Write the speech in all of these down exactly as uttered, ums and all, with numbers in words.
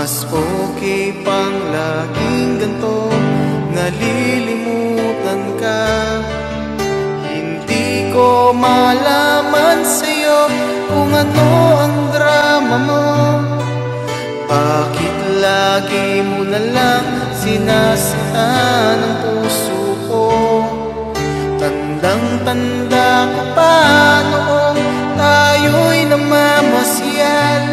Mas okay pang laging ganto, nalilimutan ka. Hindi ko malaman sa'yo kung ano ang drama mo. Bakit lagi mo na lang sinasaan ang puso ko? Tandang-tanda ka pa noong tayo'y namamasyal.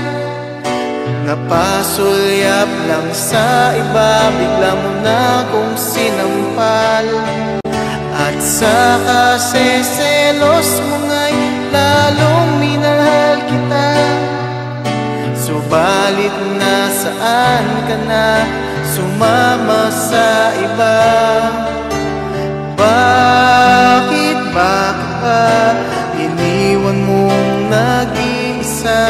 Napasulyap lang sa iba, bigla mo na kong sinampal. At sa kaseselos mo nga'y lalong minahal kita. Subalit nasaan ka na, sumama sa iba? Bakit, bakit ba iniwan mong nag-iisa?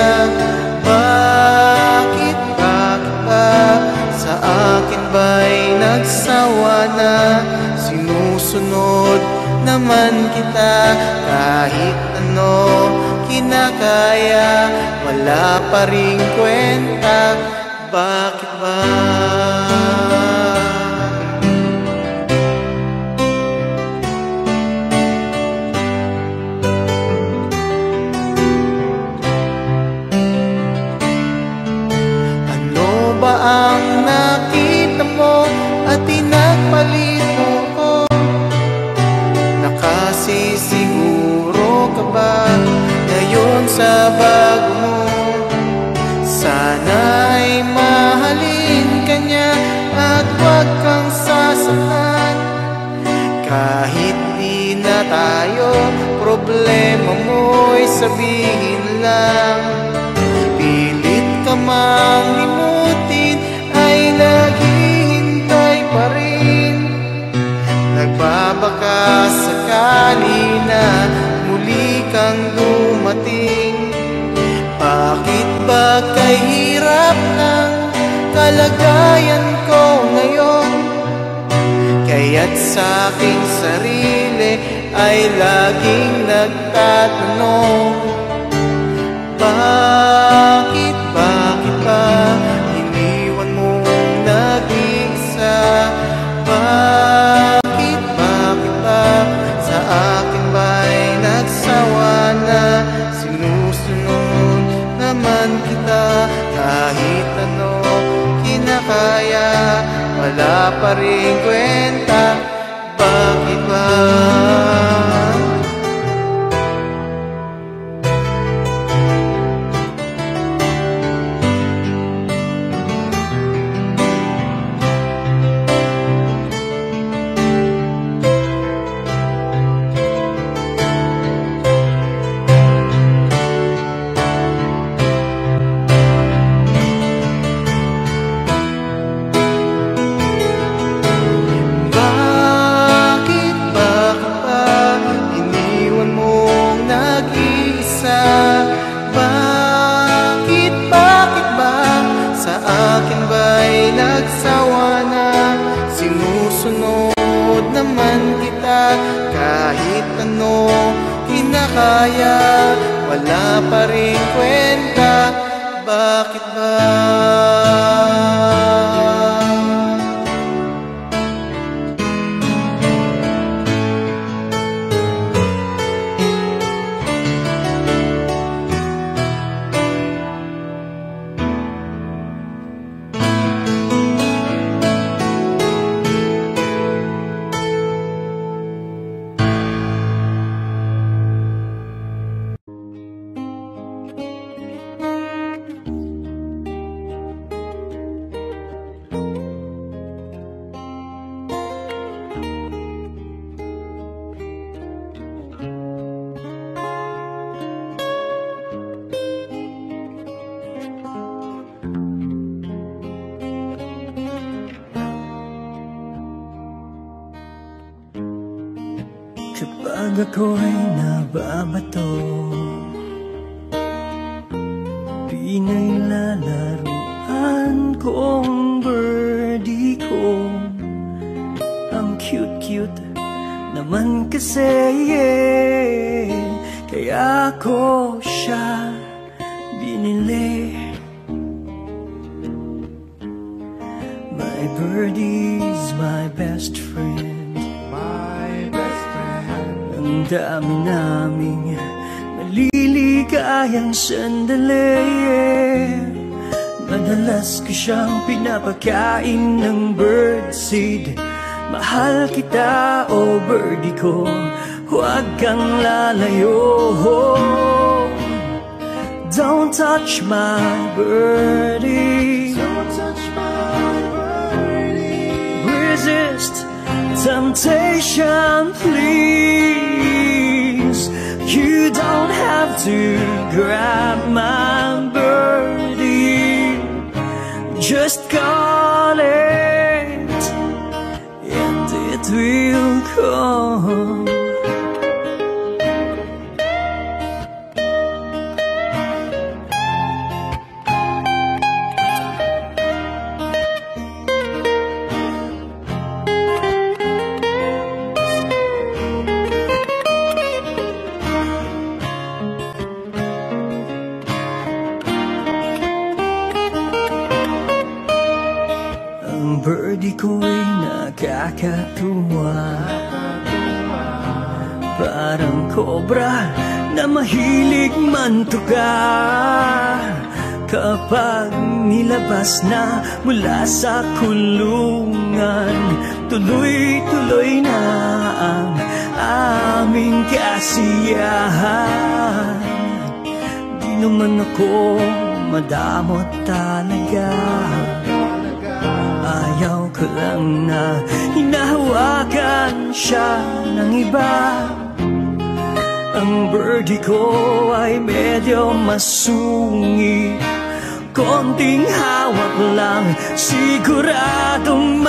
Bakit, bakit ba sa akin ba'y nagsawa na? Sinusunod naman kita kahit ano kinakaya, wala pa ring kwenta. Bakit ba? Ang nakita mo at pinagpalit mo ko, nakasisiguro ka ba ngayon sa bago mo? Sana'y mahalin ka niya at huwag kang sasaktan. Kahit di na tayo, problema mo'y sabihin lang. Pilit ka mang limutin, ay naghihintay pa rin. Nagbabaka sakali na muli kang dumating. Bakit ba kay hirap ng kalagayan ko ngayon? Kaya't sa aking sarili ay laging nagtatanong, bakit, bakit ba iniwan mong nag-iisa? Bakit, bakit ba sa akin ba'y nagsawa na? Sinusunod naman kita kahit ano kinakaya, wala pa rin kwenta. Bakit ba? Kahit ano kinakaya, wala pa rin kwenta. Bakit ba? Kapag ako'y nababato, pinaglalaruan kong birdie ko. Ang cute-cute naman kasi, yeah. Kaya ko siya binili. My birdie's my best friend. My best friend. Ang dami naming maliligayang sandali. Madalas ko siyang pinapakain ng birdseed. Mahal kita, oh birdie ko, huwag kang lalayo. Don't touch my birdie. Don't touch my birdie. Resist temptation, please. You don't have to grab my birdie. Just call it and it will come. Birdie ko'y nakakatuwa, parang kobra na mahilig mantuka. Kapag nilabas na mula sa kulungan, tuloy-tuloy na ang aming kasiyahan. Di naman ako madamot talaga, ayaw ko lang na hinahawakan siya ng iba. Ang birdie ko ay medyo masungit, konting hawak lang siguradong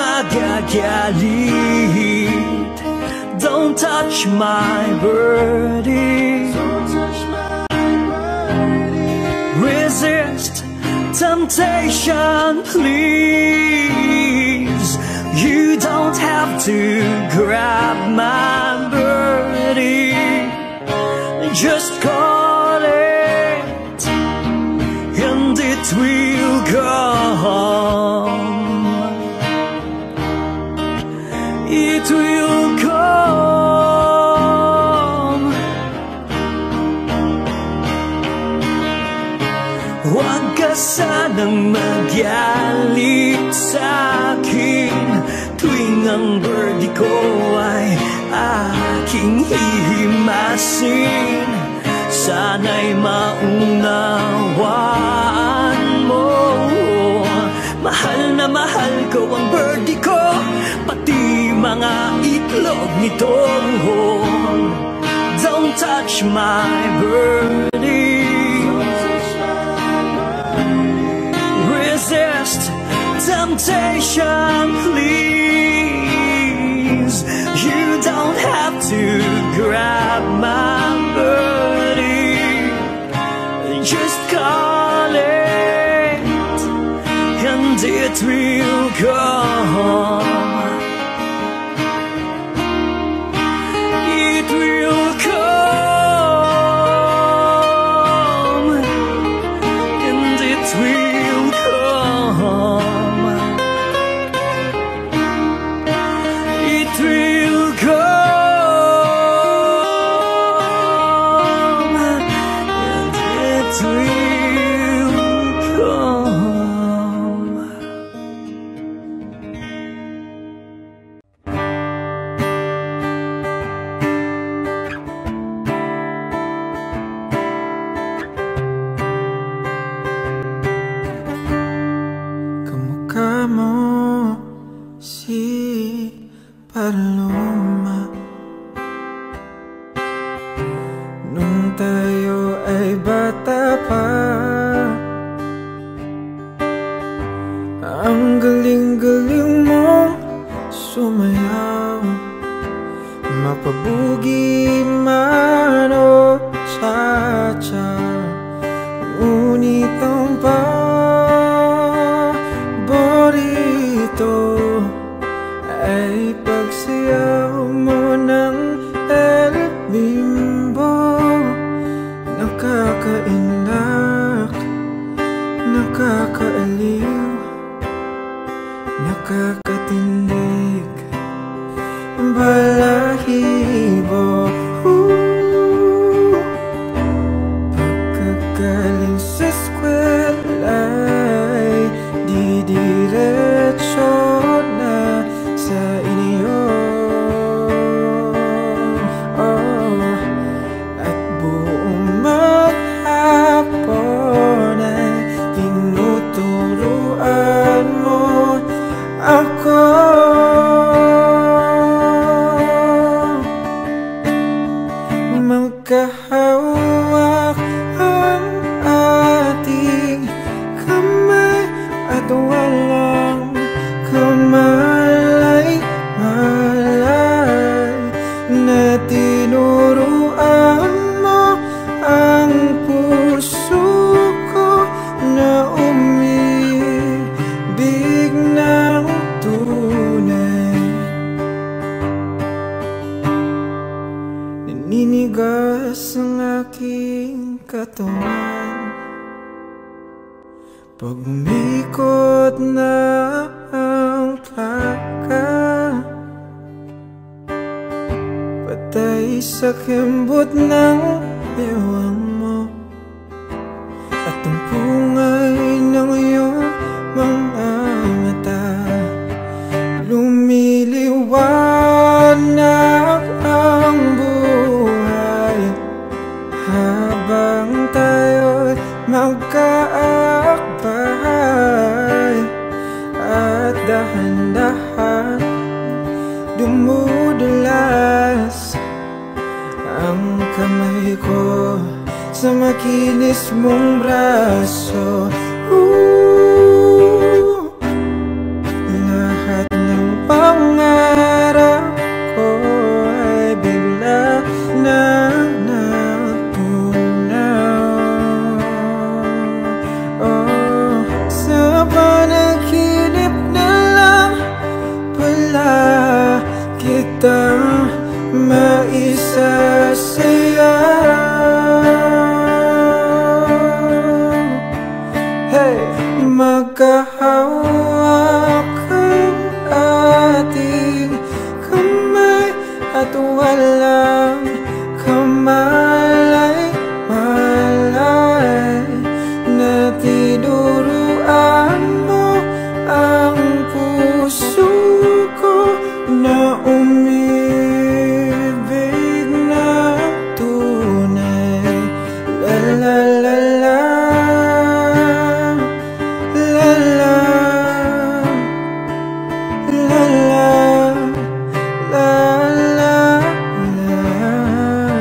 magagalit. Don't touch my birdie. Don't touch my birdie. Resist temptation, please. You don't have to grab my birdie. Just call it and it will come. It will come. Huwag ka sanang magalit sa'kin tuwing ang birdie ko ay aking hihimasin. Sana'y maunawaan mo, mahal na mahal ko ang birdie ko, pati mga itlog nito. Don't touch my birdie. Resist temptation, please. You don't have to grab my birdie. Just call it and it will come. It will come and it will come. It will come and it will come. Kamukha mo si Paloma nung tayo ay bata pa. Ang galing-galing mong sumayaw, mapabugi man o cha-cha. Ngunit ang paborito ay pagsayaw mo ng El Bimbo. Nakakainak, nakakaaliw, nakakatawa. Pagkakatindig, balahibo, pagkagaling sa eskwela'y di diretso na sa inyo. Oh, at buong maghapon ay tinuturuan mo ako. Magkahawak ang ating kamay at walang kamalay-malay na tinuruan mo ang puso ko na umibig ng tunay. Naninigas ang aking katawan pag umikot na ang plaka, patay sa kembot ng bewang mo at ang pungay ng iyong mga mata. Lumiliwanag ang buhay habang tayo'y magkaakbay, at dahan-dahan dumudulas ang kamay ko sa makinis mong braso. Ooh, lahat ng pangarap ko ay bigla na natunaw. Oh, sa panaginip na lang pala kitang maisasayaw. Hey, magkahawak ang ating kamay at walang kamalay-malay na tinuruan mo ang puso ko na umibig na tunay. La la la la, la la, la la, la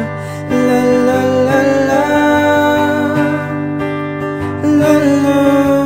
la, la la la la, la la.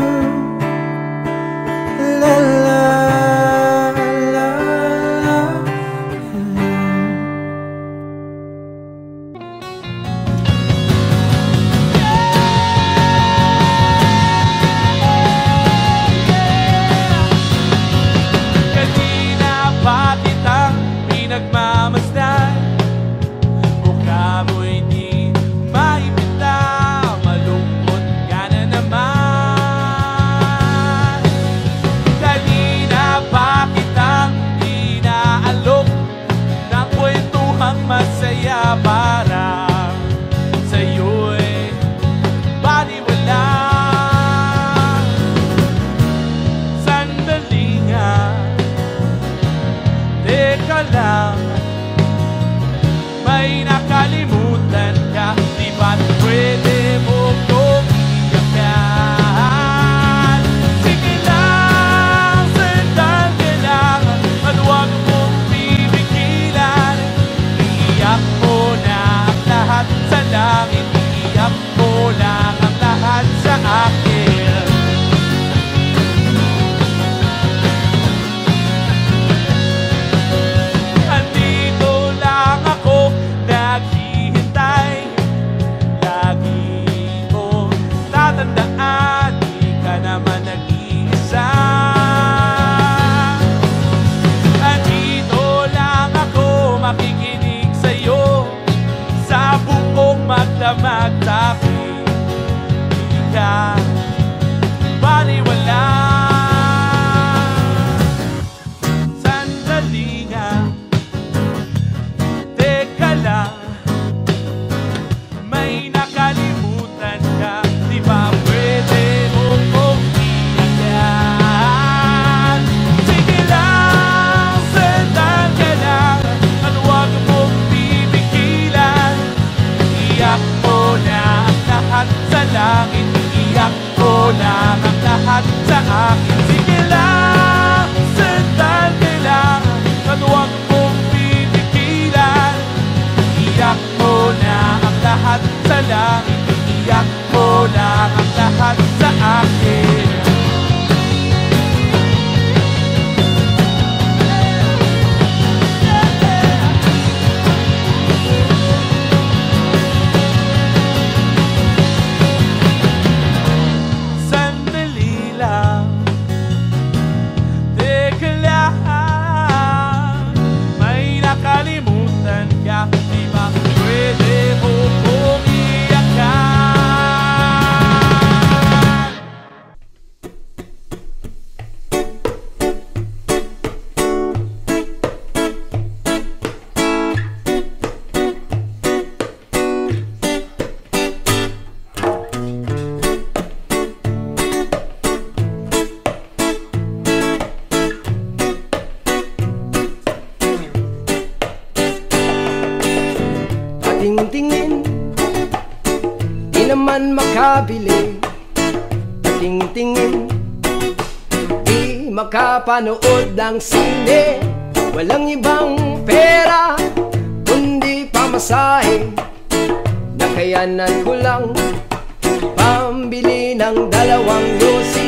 patingin-tingin, di makapanood ng sine. Walang ibang pera kundi pamasahe, nakayanan ko lang pambili ng dalawang yosi.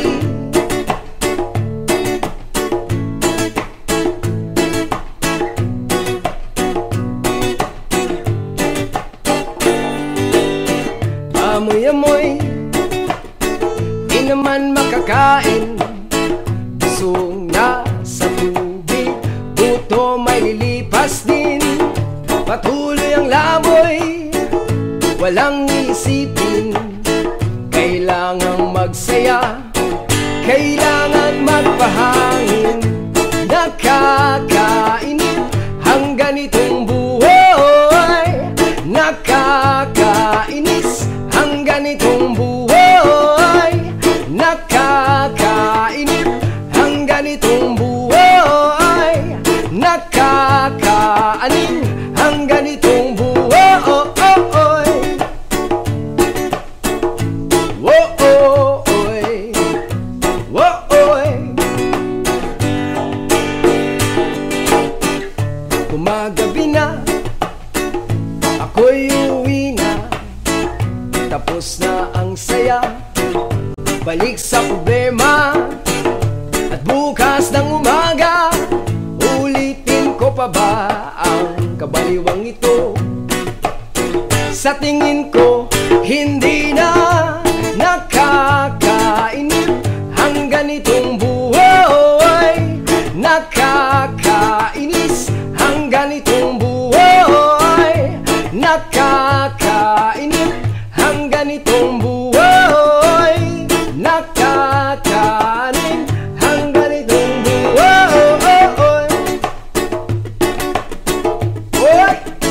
Amoy-amoy, di naman makakain, busog na sa tubig, buto may lilipas din. Patuloy ang lamoy, walang isipin, kailangang magsaya, kailangan magpahangin. Nakakainip ang ganitong buhay, nakakainis ang ganitong buhay, nakakainip ang ganitong buhay, nakakaanin ang ganitong buhay. Gumagabi na, ako'y uwi na, tapos na ang saya, balik sa problema. At bukas ng umaga, ulitin ko pa ba ang kabaliwang ito? Sa tingin ko, hindi na nakakainip ang ganitong buhay, nakakainis ang ganitong buhay, nakakainip ang ganitong buhay, nakakaanin ang ganitong buhay. Oy!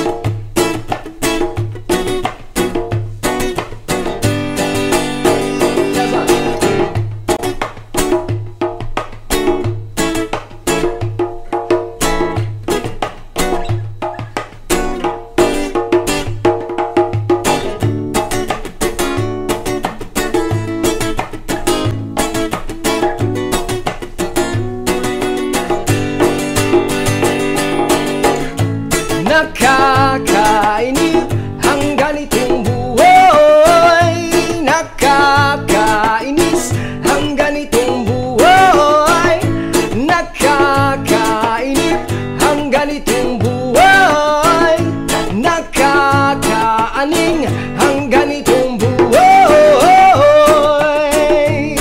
Nakakainip ang ganitong buhay, nakakainis ang ganitong buhay, nakakainip ang ganitong buhay, nakakaaning ang ganitong buhay.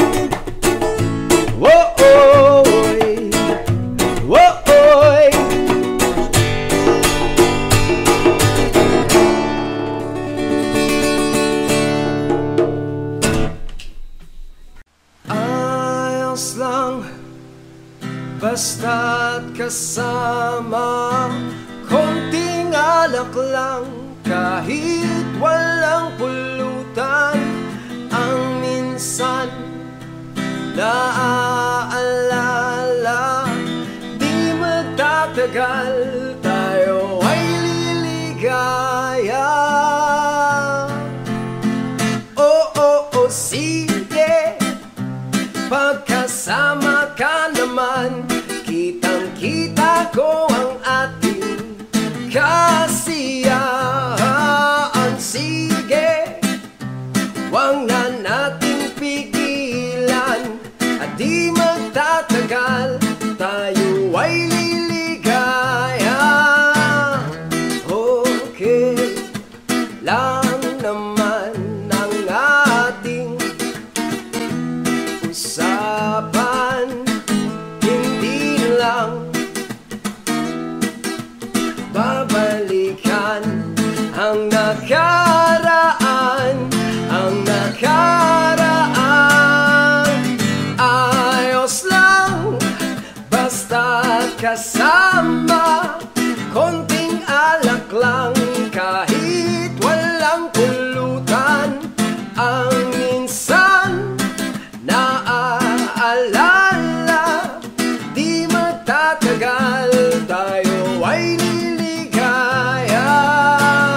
Wo-oy, wo-oy. Ayos lang, basta't kasama, konting alak lang, kahit walang pulutan. Ang minsan naaalala, di magtatagal, tayo ay liligaya. Oh, oh, oh, sige, pagkasama ka naman, kitang-kita ko ang ating kasiyahan. Sige, huwag na nating pigilan, at di magtatagal, tayo ay liligaya. Okay lang naman ang ating usapan, hindi lang babalikan ang nakaraan, ang nakaraan. Ayos lang, basta kasama, konting alak lang, kahit walang pulutan. Ang minsan naaalala, di magtatagal, tayo ay liligaya.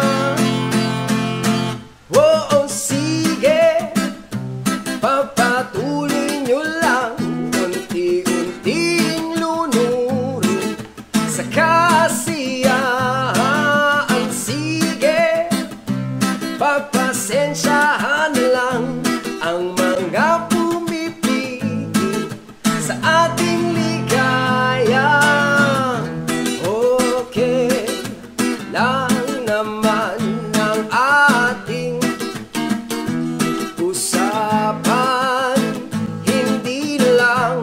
Oh, oh, sige, papat Patuloy nyo lang, unti-unting lunurin sa kasiyahan. Sige, pagpasensyahan lang ang mga pumipigil sa ating ligaya. Okay lang naman ang ating usapan, hindi lang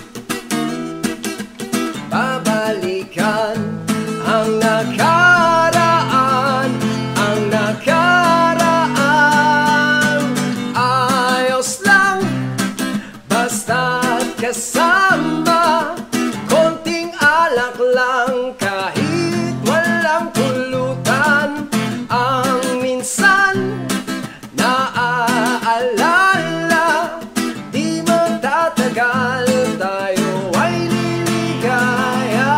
babalikan ang nakaraan, ang nakaraan. Ayos lang, basta't kasama, konting alak lang kahit walang pulutan. Ang minsan naaalala, di magtatagal, tayo ay liligaya.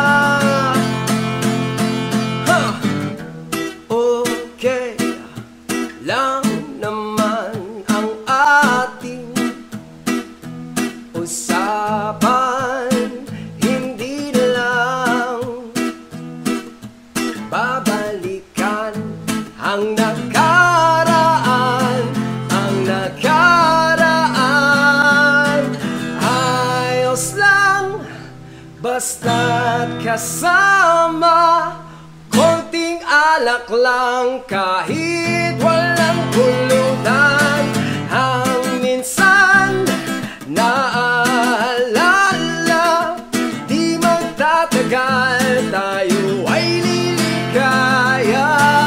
Huh. Okay lang naman ang ating usapan, hindi lang babalikan ang nakaraan, ang nakaraan. Ayos lang, basta't kasama, konting alak lang kahit walang pulutan. Ang minsan naaalala, di magtatagal, tayo ay liligaya.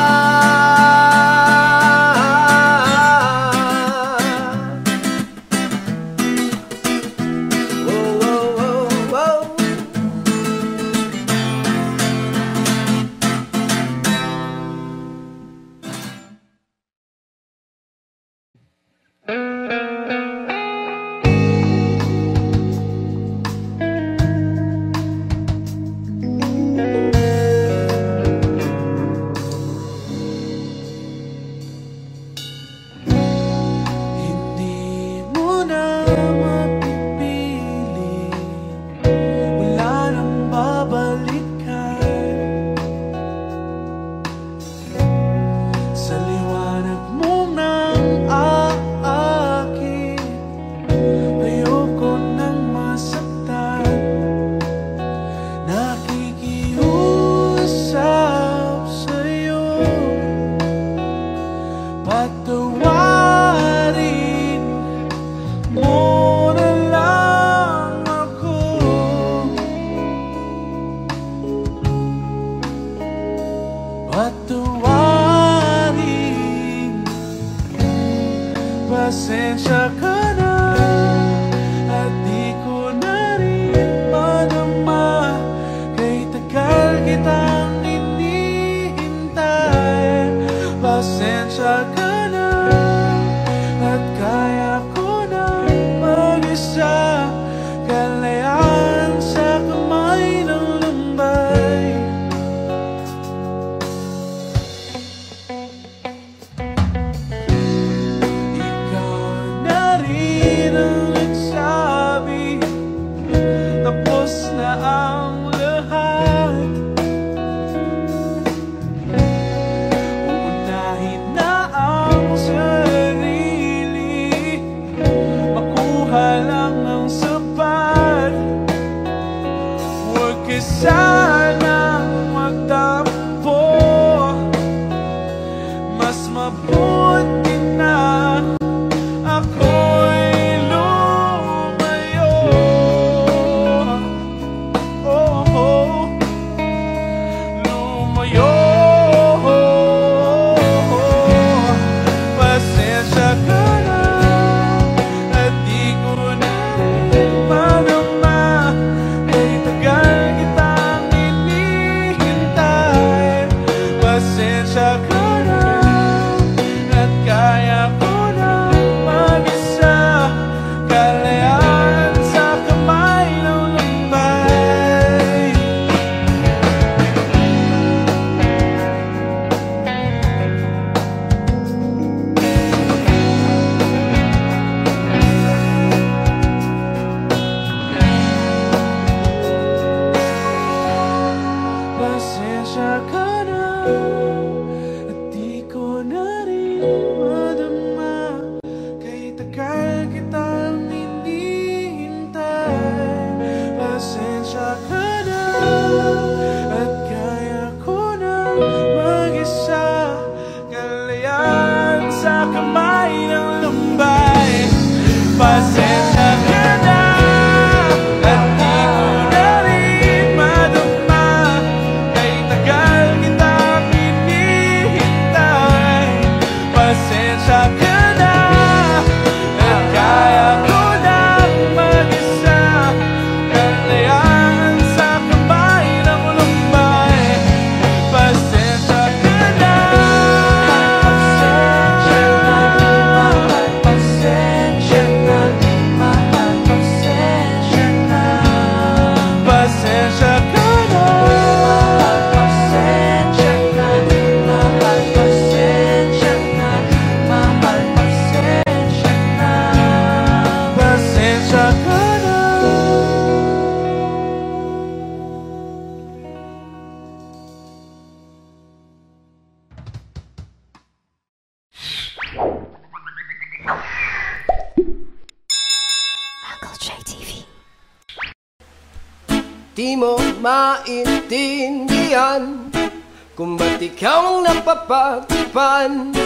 Di mo maintindihan kung ba't ikaw ang napapagtipan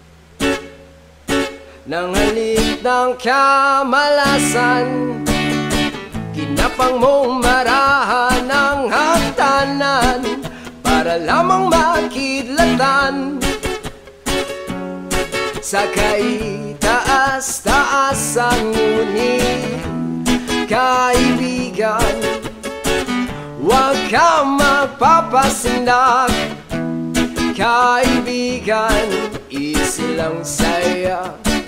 ng halik ng kamalasan. Kinapang mong marahan ng hagdanan para lamang makidlatan sa kaitaas-taasan. Ngunit kaibigan, huwag kang magpapasindak. Kaibigan, easy lang saya.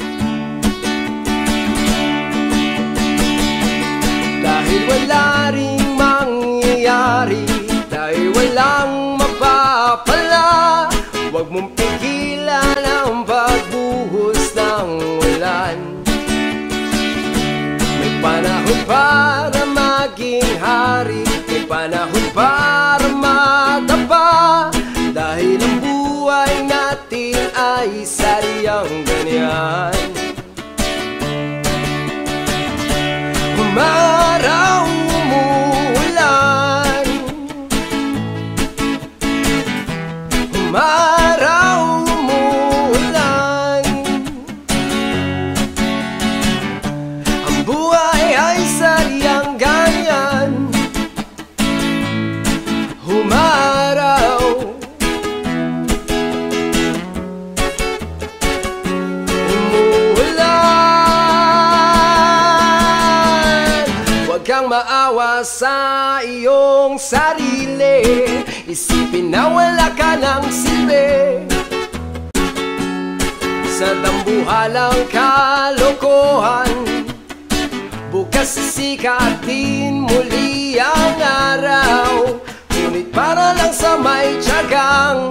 Dahil wala ring mangyayari, dahil walang mapapala, huwag mong pigilan ang pagbuhos ng ulan. May panahon para maging hari, may panahon para madapa, dahil ang buhay natin ay saryang ganyan. Umaraw, umuulan, umaraw, umuulan, ang buhay ay saryang ganyan. Umaraw, kang maawa sa iyong sarili, isipin na wala ka ng silbi sa dambuhalang kalokohan. Bukas sisikatin muli ang araw, ngunit para lang sa may tiyagang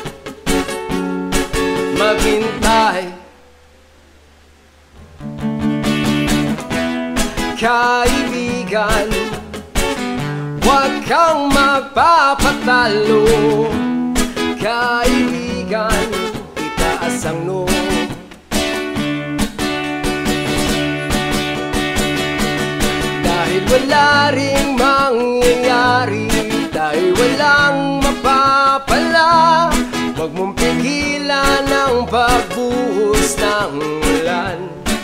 maghintay. Kaibigan, huwag kang magpapatalo. Kaibigan, itaas ang noo. Dahil wala ring mangyayari, dahil walang mapapala, huwag mong pigilan ang pagbuhos ng ulan.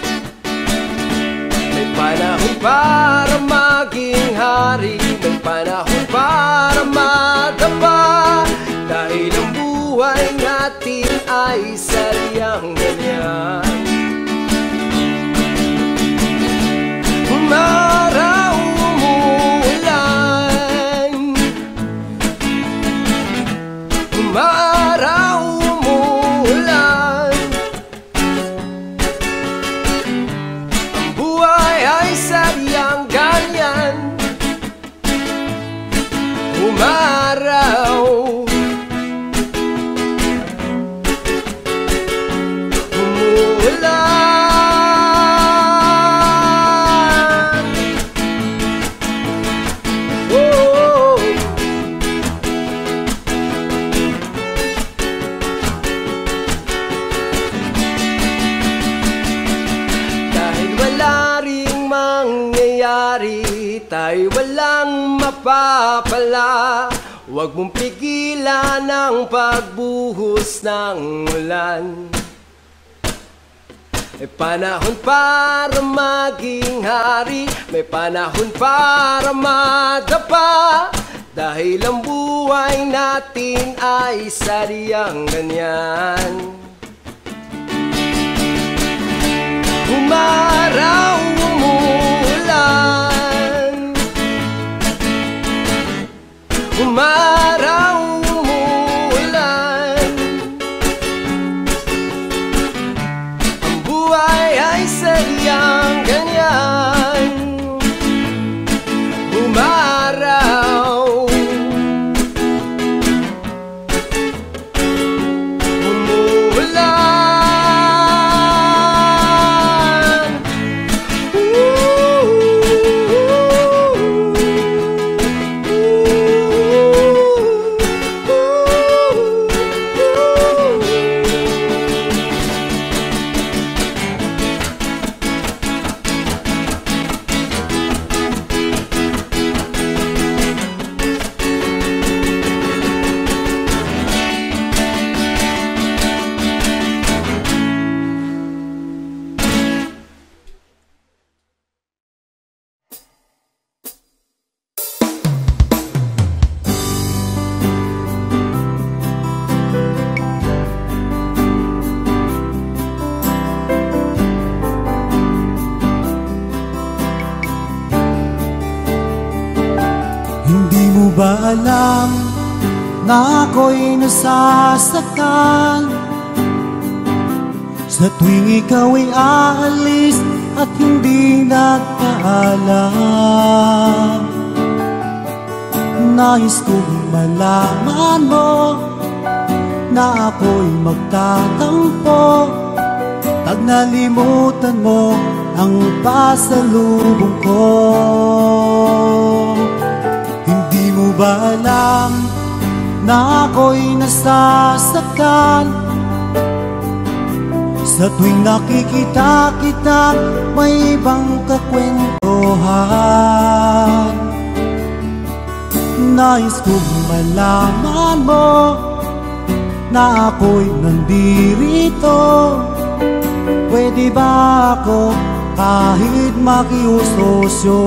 May panahon para maging hari, may panahon para madapa, dahil ang buhay natin ay saryang ganyan. Umaraw, umuulan, umaraw, umuulan, ang buhay ay saryang ganyan. Umaraw, umuulan, oh. Dahil wala ring mangyayari, tayo walang mapapala, huwag mong pigilan ang pagbuhos ng ulan. May panahon para maging hari, may panahon para madapa, dahil ang buhay natin ay saryang ganyan. Umaraw, umuulan, umaraw, umuulan, ang buhay ay saryang ganyan. Umaraw, umuulan, mo ba alam na ako'y nasasaktan sa tuwing ikaw ay aalis at hindi nagpaalam? Nais kong malaman mo na ako'y magtatampo pag nalimutan mo ang pasalubong ko. Hindi mo ba alam na ako'y nasasaktan sa tuwing nakikita kita may ibang kakwentuhan? Nais kong malaman mo na ako'y nandirito. Pwede ba ako kahit makiusosyo?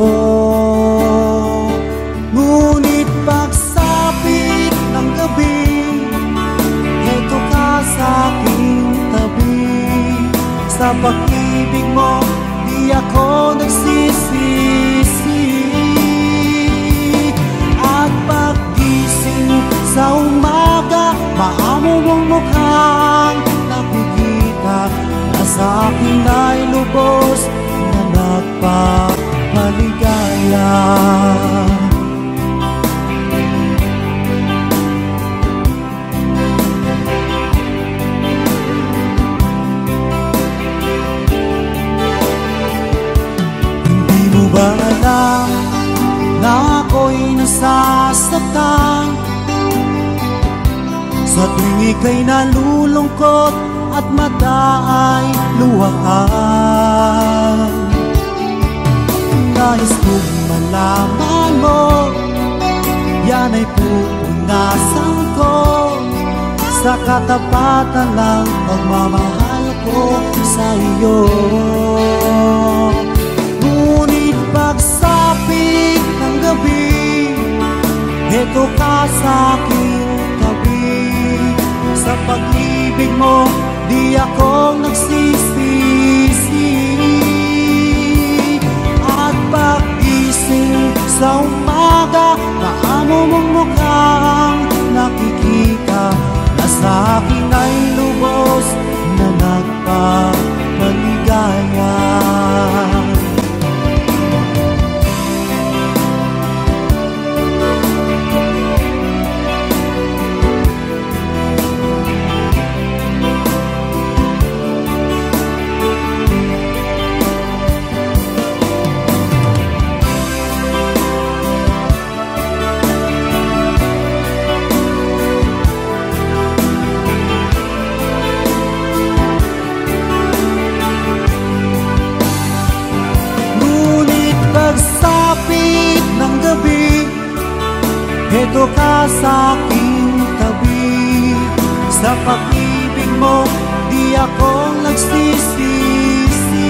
Ngunit pagsapit ng gabi, heto ka sa aking tabi. Sa pag-ibig mo, di ako nagsisisi. At paggising sa umaga, maamo mong mukhang nakikita na sa akin ay lubos na nagpapaligaya. Hindi mo ba alam na ako'y nasasaktan sa tuwing ika'y nalulungkot at mata ay luhaan? Nais kong malaman mo, yan ay pupunasan ko sa katapatan ng pagmamahal ko sa iyo. Ngunit pagsapit ng gabi, heto ka sa aking tabi. Sa pag-ibig mo, di ako nagsisisi. At pag-gising sa umaga, maamo mong mukhang nakikita na sa akin ay lubos na nagpapaligaya. Pagsapit ng gabi, heto ka sa aking tabi. Sa pag-ibig mo, di ako nagsisisi.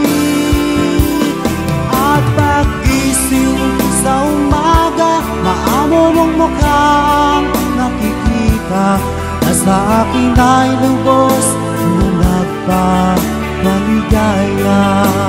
At pag-gising sa umaga, maamo mong mukhang nakikita na sa akin ay lubos na nagpapaligaya.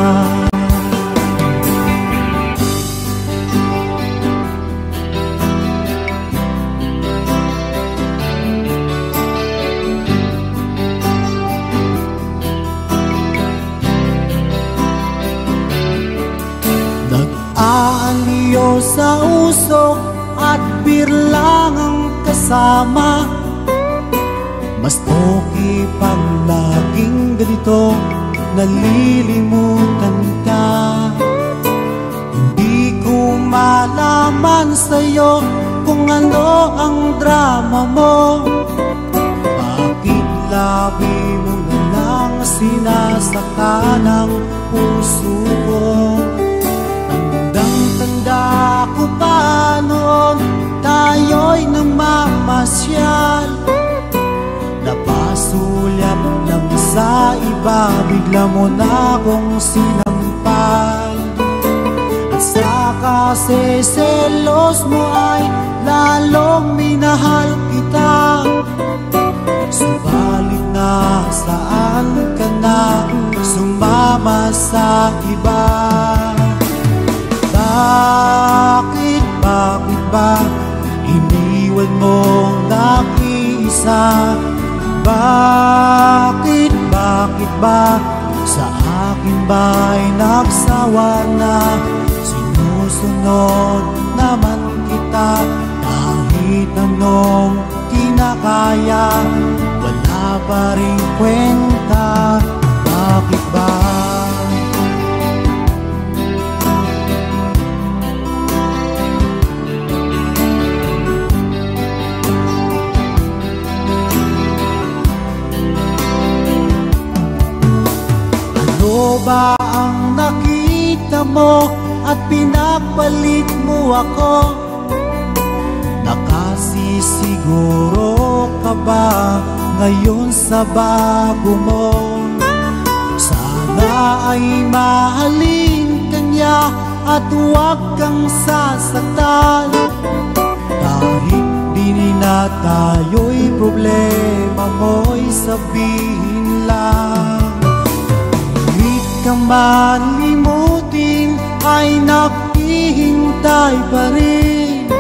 Nag-aaliyo sa usok at birlang ang kasama. Mas okay pang laging ganito, nalilimutan ka. Hindi ko malaman sa'yo kung ano ang drama mo. Bakit labi mo na lang sinasaka ng puso ko? Tanda ko pa noon, tayo'y namamasyal. Napasulyap lang sa iba, bigla mo na akong sinampal. At saka seselos mo ay lalong minahal kita. Subalit nasaan ka na, sumama sa iba? Bakit, bakit ba nagsawa na. Sinusunod naman kita kahit anong kinakaya. Wala pa rin kwenta, bakit ba? Ano ba ang nakita mo at pinapalit mo ako? Nakasisiguro ka ba ngayon sa bago mo? Sana ay mahalin ka niya at huwag kang sasaktan. Kahit di na tayo'y problema mo'y sabihin lang. Kang malimutin ay naghihintay pa rin.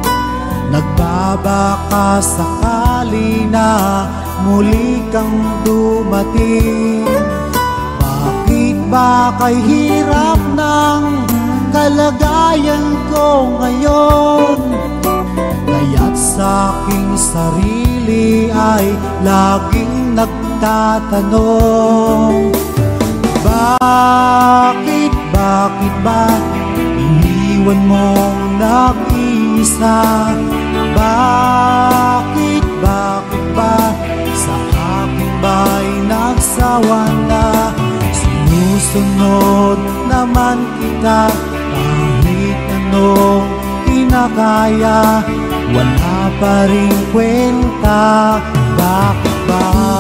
Nagbabaka sakali na muli kang dumating. Bakit ba kay hirap ng kalagayan ko ngayon? Kaya't sa aking sarili ay laging nagtatanong, bakit, bakit ba iniwan mong nag-iisa? Bakit, bakit ba sa aking ba'y nagsawa na? Sinusunod naman kita kahit anong kinakaya. Wala pa rin kwenta, bakit ba?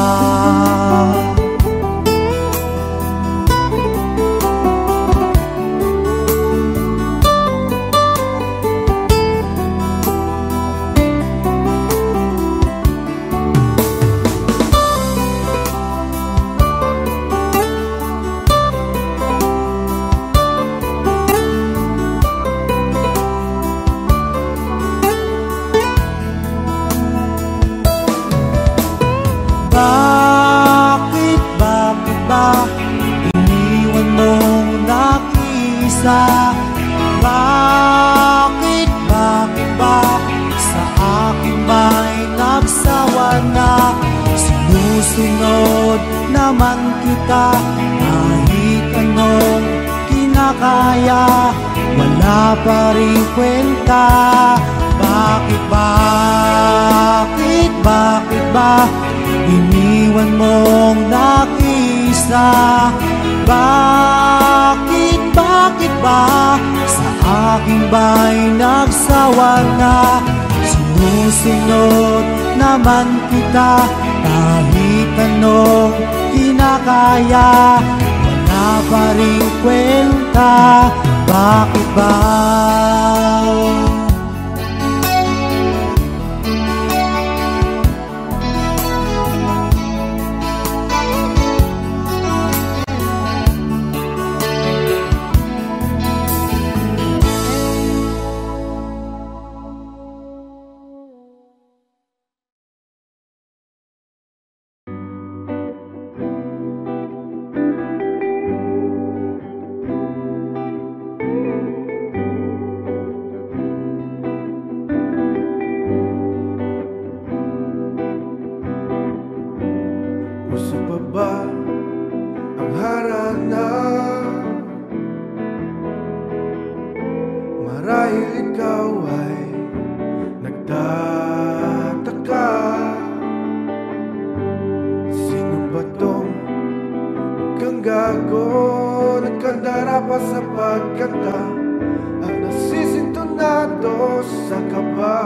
Bakit, bakit ba iniwan mong nag-iisa? Bakit, bakit ba sa akin ba'y nagsawa na? Sinusunod naman kita kahit anong kinakaya. Wala pa rin kwenta, bakit, bakit, bakit ba iniwan mong nag-iisa? Bakit, bakit ba sa aking ba'y nagsawa na? Sinusunod naman kita kahit anong kinakaya. Wala pa rin kwenta, bakit ba? Gusto pa ba ang harana? Marahil ikaw ay nagtataka, sino ba tong mukhang gago? Nagkandara pa sa pagkanta at nasisintonado sa kaba.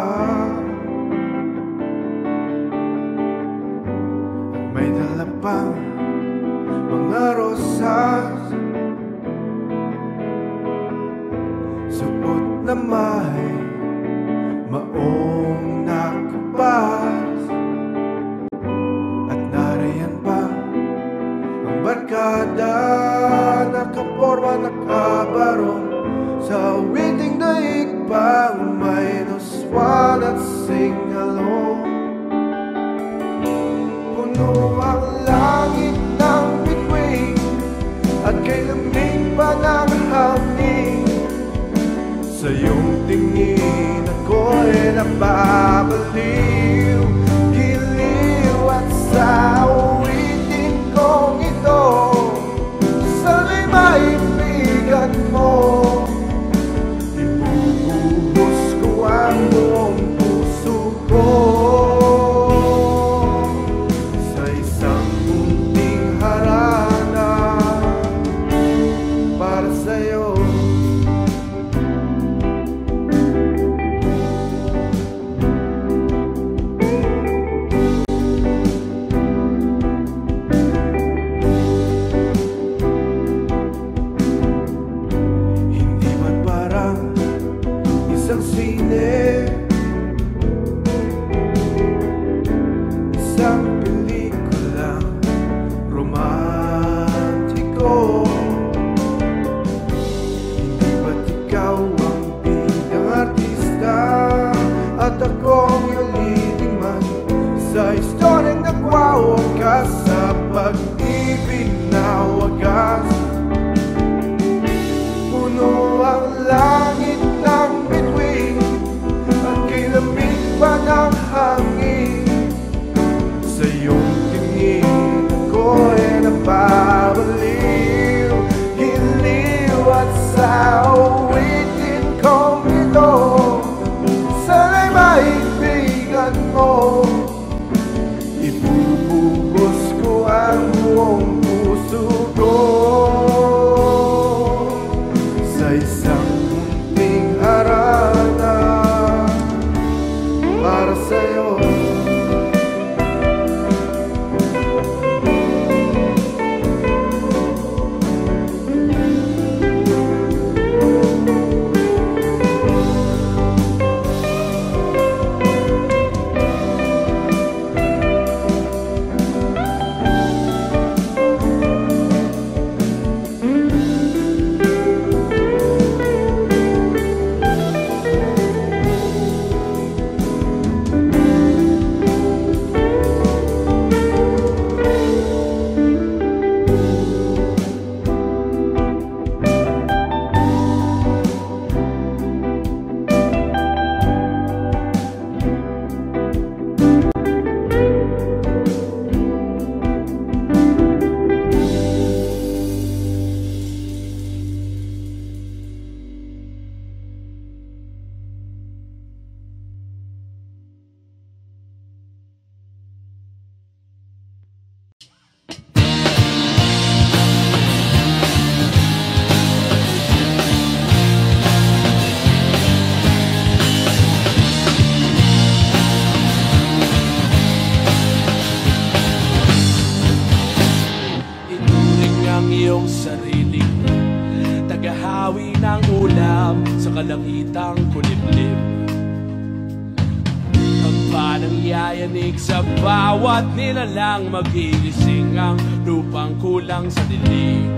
May dala pang mga rosas, suot na may maong nakupas. At nariyan pa ang barkada, nakaporma, nakabarong sa awiting daig pang minus one at sing along. Puno ang langit ng bituin at kay lamig pa ng hangin. awitin kong ito, sana'y maibigan mo. Ibubuhos ko ang buong puso ko sa isang munting harana para sa'yo. Kalangitang kulimlim, ang panangyayanig sa bawat nilalang, magigising ang lupang kulang sa dilim.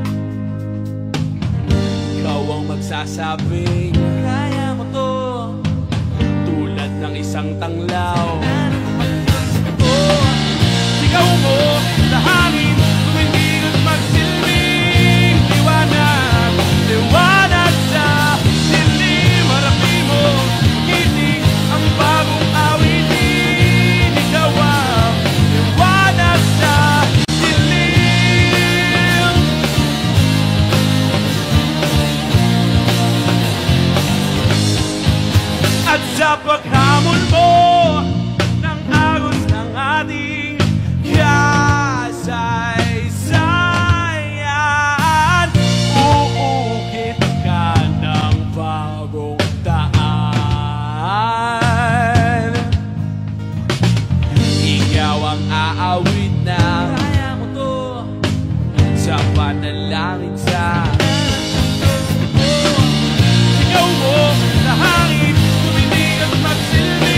Ikaw ang magsasabing kaya mo to, tulad ng isang tanglaw. Sigaw mo sa hangin, tumingin at magsilbing liwanag, liwanag sa sa paghamon mo ng agos ng ating kasaysayan, uukit ka ng bagong daan. Ikaw ang aawit na kaya mo to, sa panalangin sa sigaw mo sa hangin, magsilbi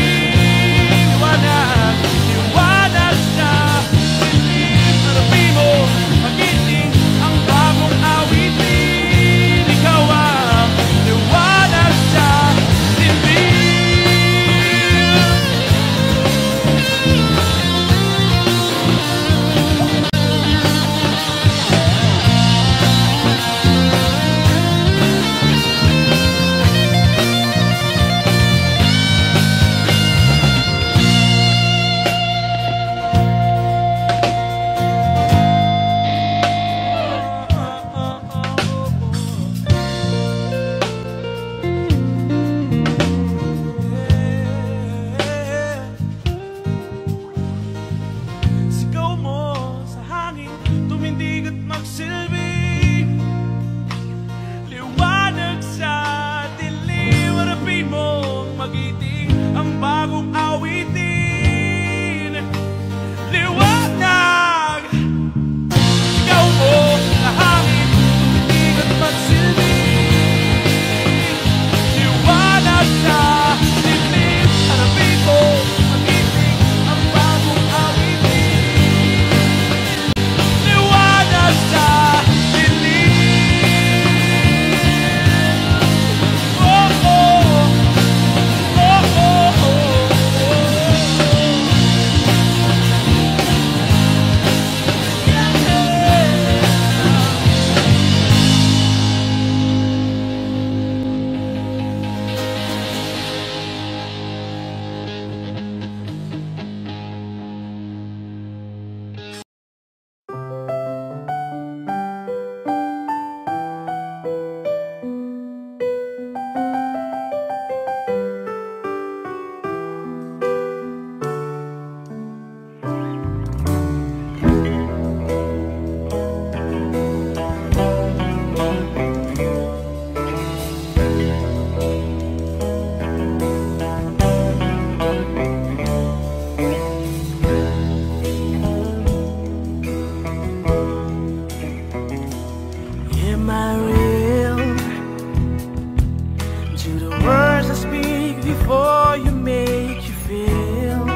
to the words I speak before you make you feel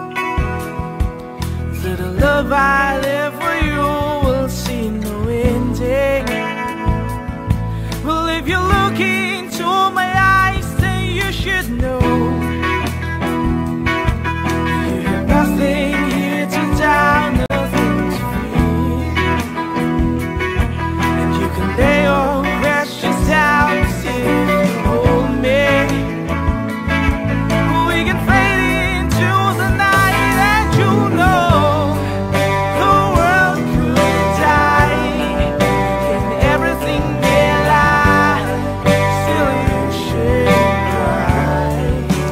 that the love I live for you will see no ending. Well, if you look into my eyes, then you should know you have nothing here to doubt, nothing to fear, and you can lay your questions down if you hold me. We can fade into the night, and you know the world could die and everything may lie, still you should cry.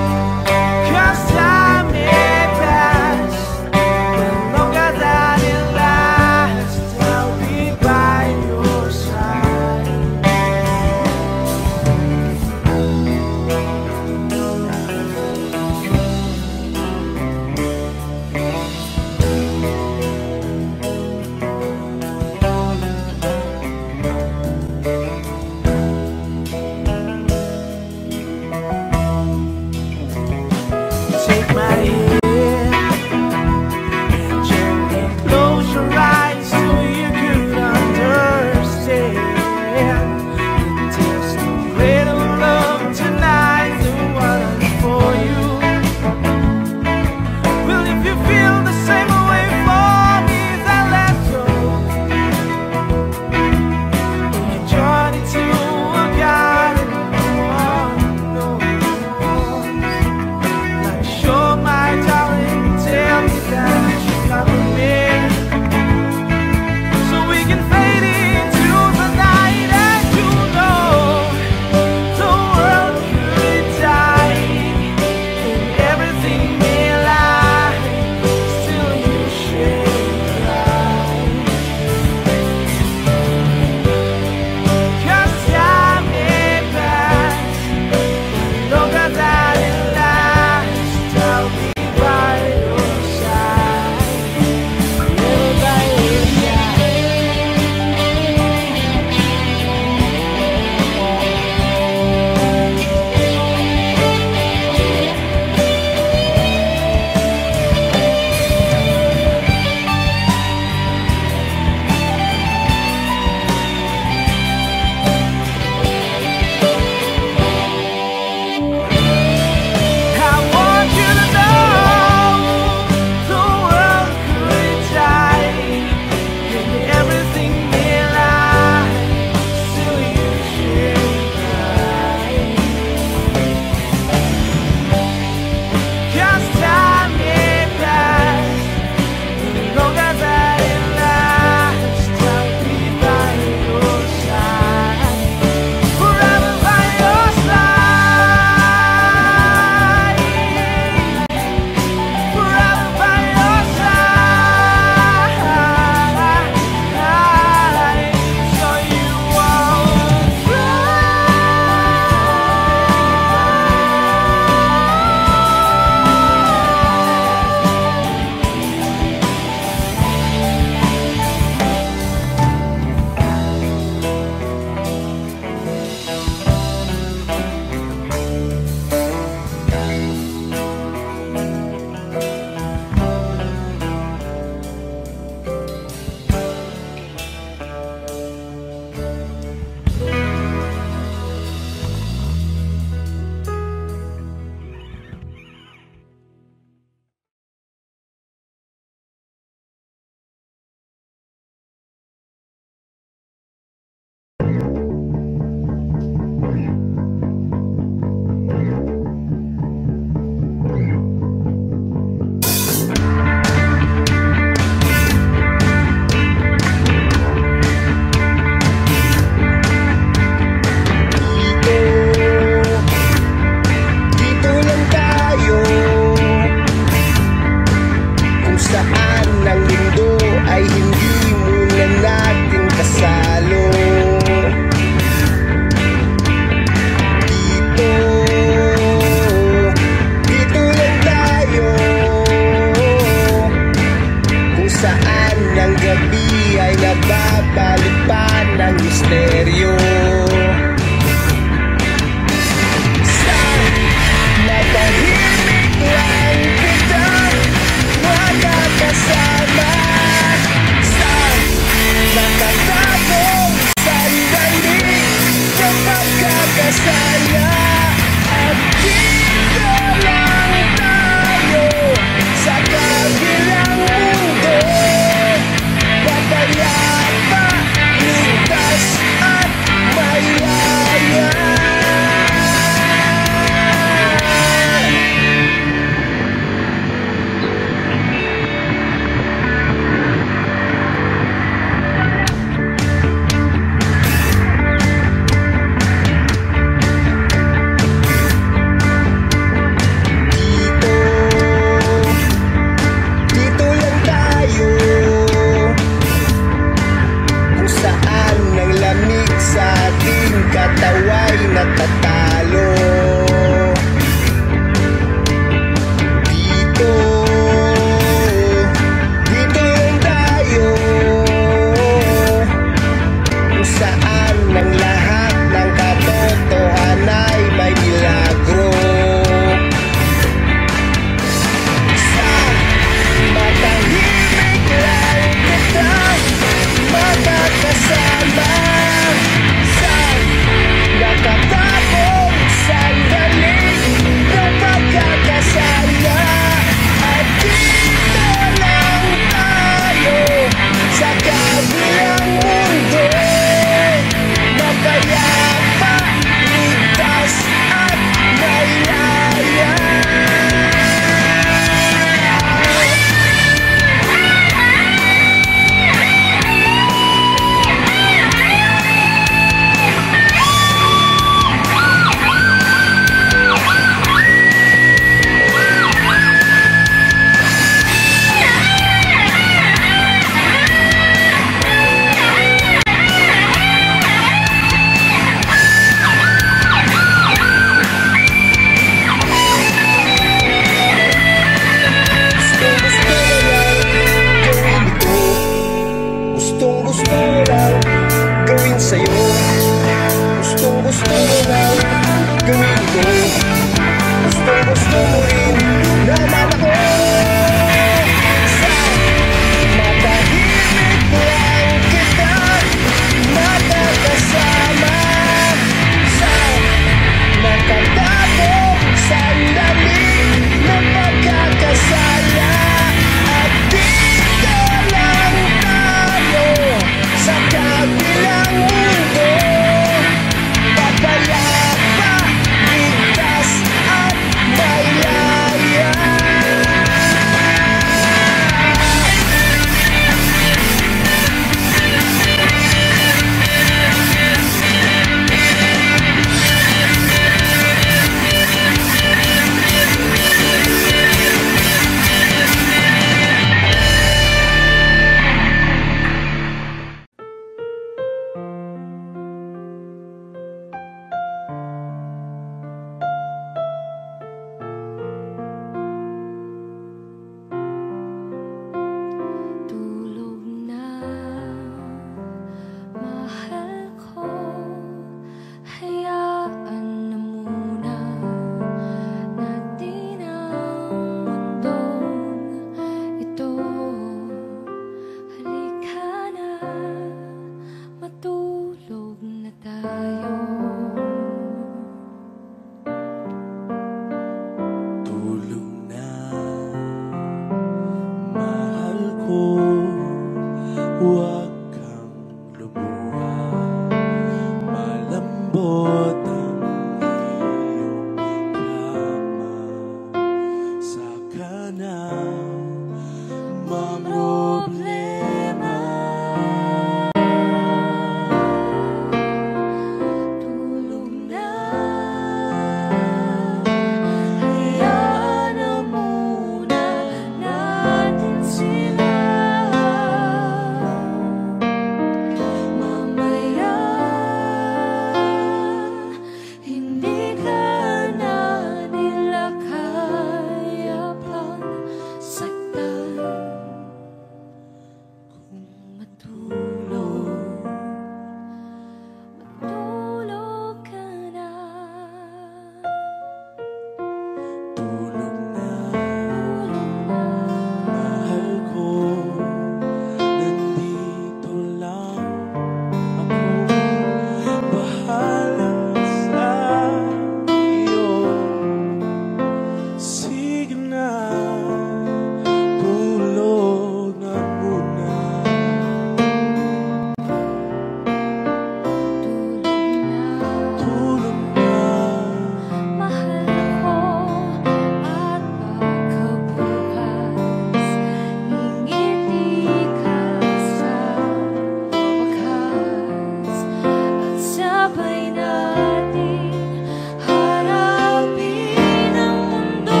sabay natin harapin ang mundo.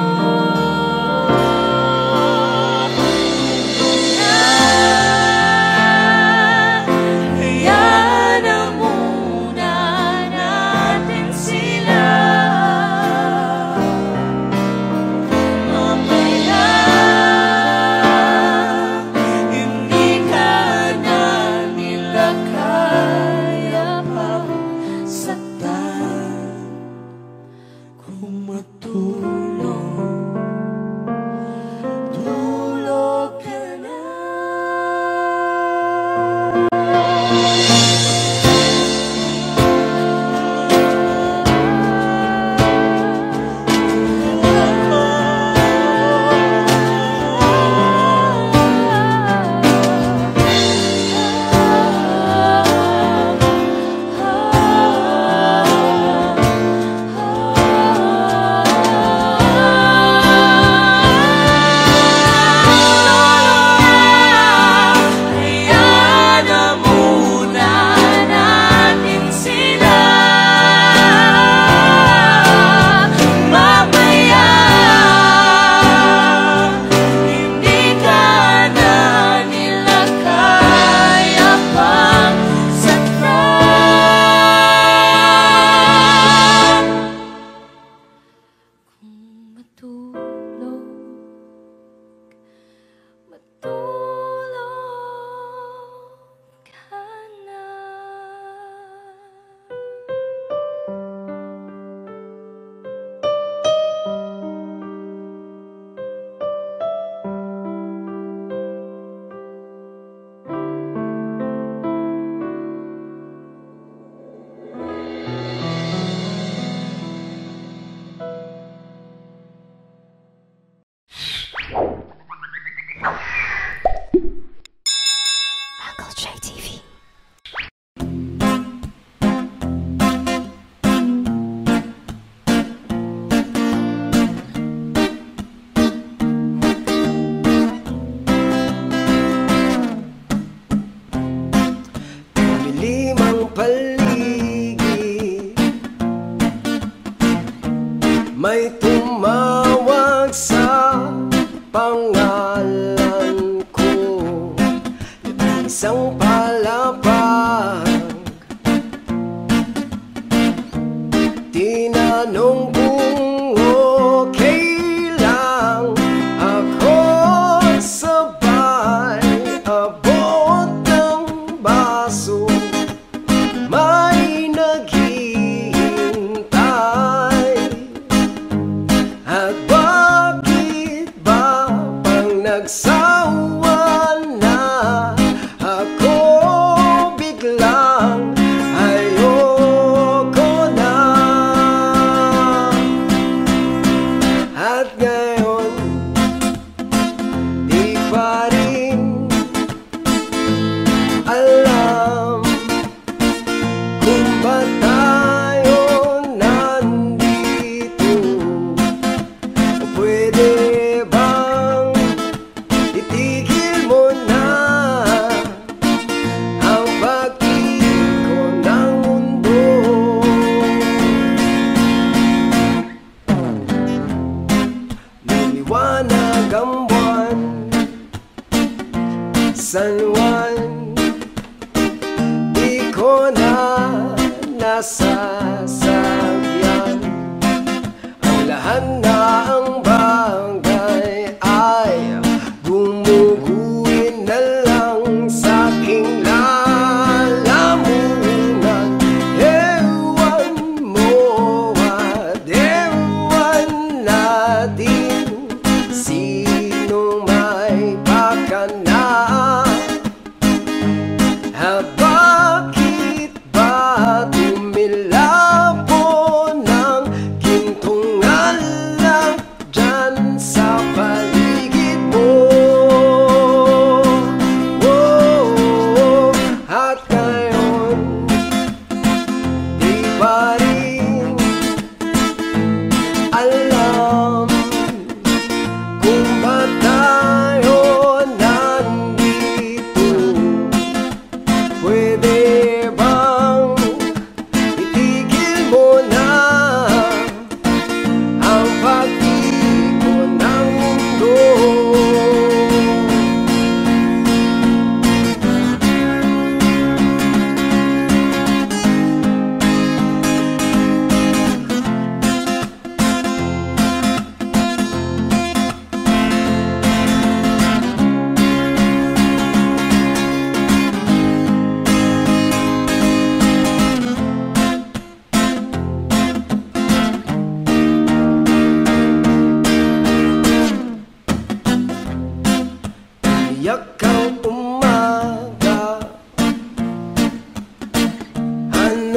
Hayaan na muna natin sila. Mamaya hindi ka na nila kaya pang saktan. Kung matulog, tulog ka na. Hayaan na muna natin sila. Mamaya hindi ka na nila kaya pang saktan. Kung matulog, matulog ka na. Uncle J T V. Limang paligid, may tumawag sa pangalan ko. Isang palapag, tinanong kung okay lang ako. Sabay abot ng baso, may naghihintay. At bakit ba pang nagsawa na ako, biglang ayoko na. At ngayon di pa rin alam kung ba't tayo nandito. Pwede bang itigil mo na ang pag-ikot ng mundo? Niliwanag ang buwan, San Juan, di ko na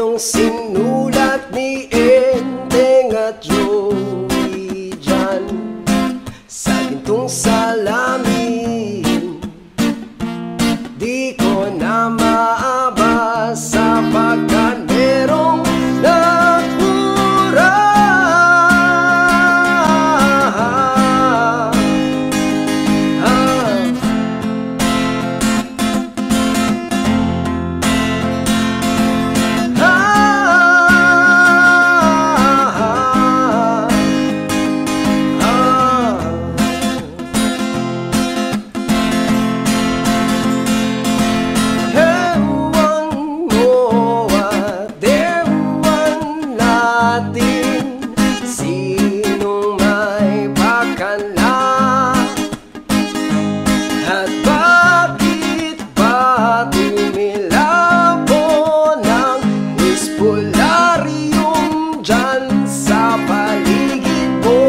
Anong sinulat ni Enteng at Joey dyan sa gintong salamin? Di ko na maabasa pagkat merong nagmura. Sinong may pakala at bakit ba tumilabo ng espolaryum dyan sa paligid mo?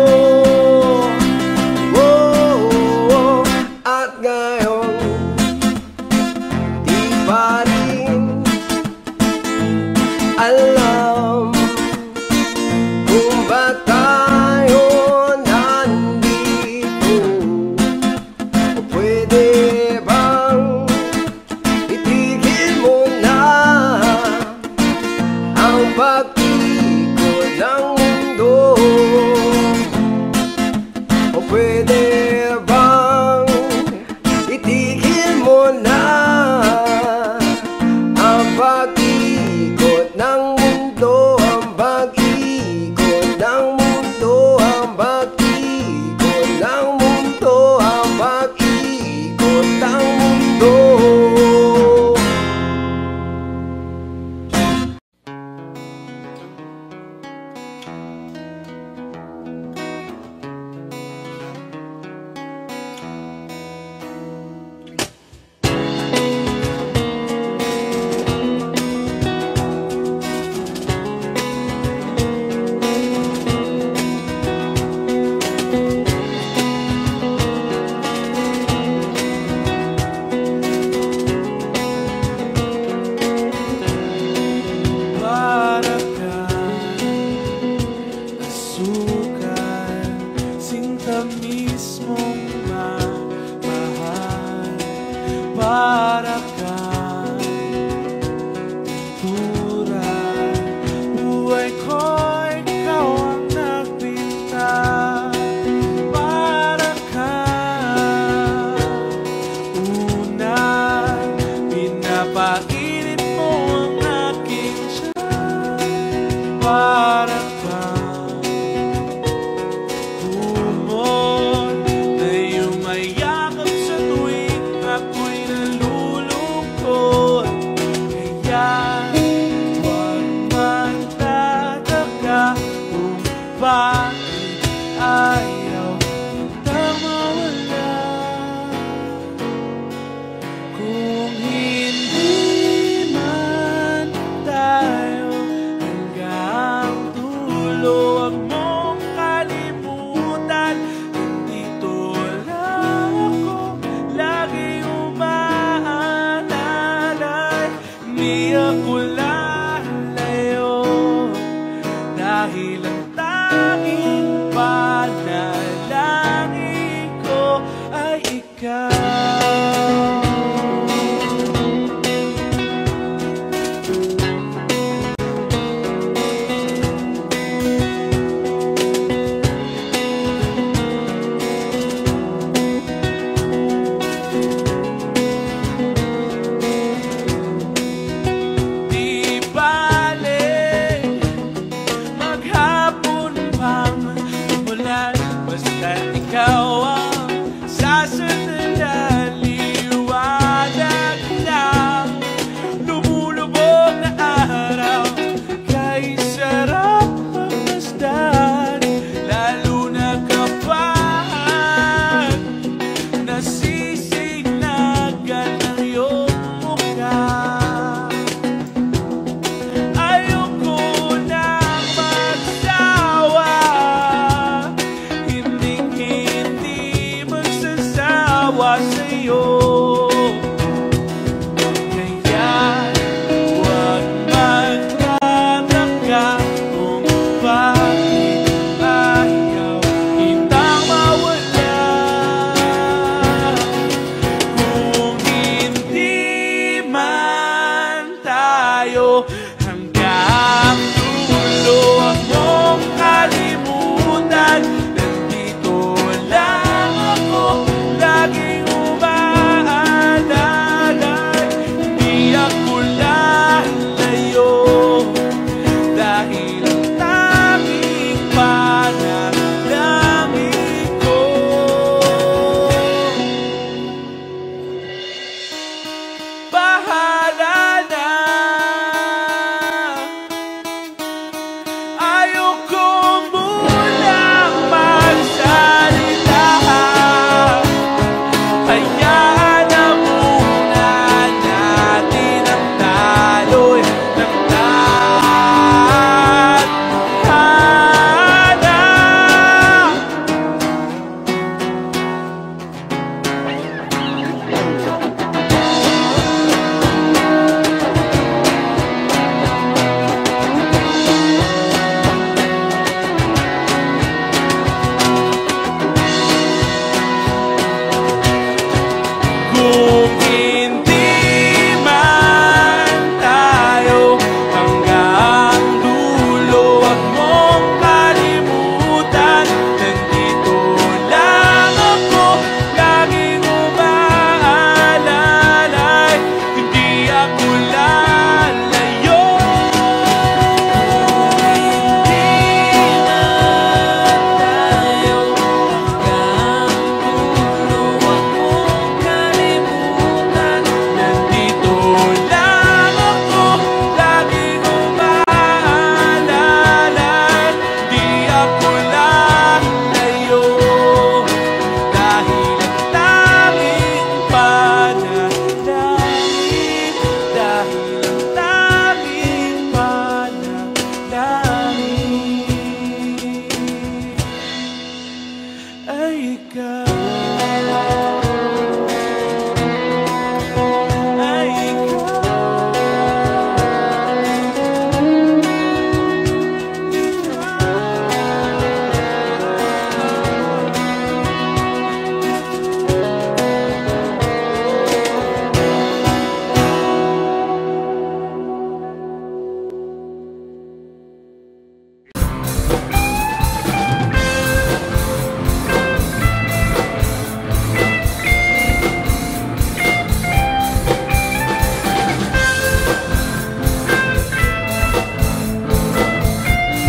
Oh, at ngayon di pa rin alam kung ba't tayo nandito. O pwede bang itigil mo na ang pag-ikot ng mundo? O pwede bang itigil mo na ang pag-ikot ng mundo? Ang pag-ikot ng mundo, ang pag-ikot ng mundo, ang pag-ikot ng mundo.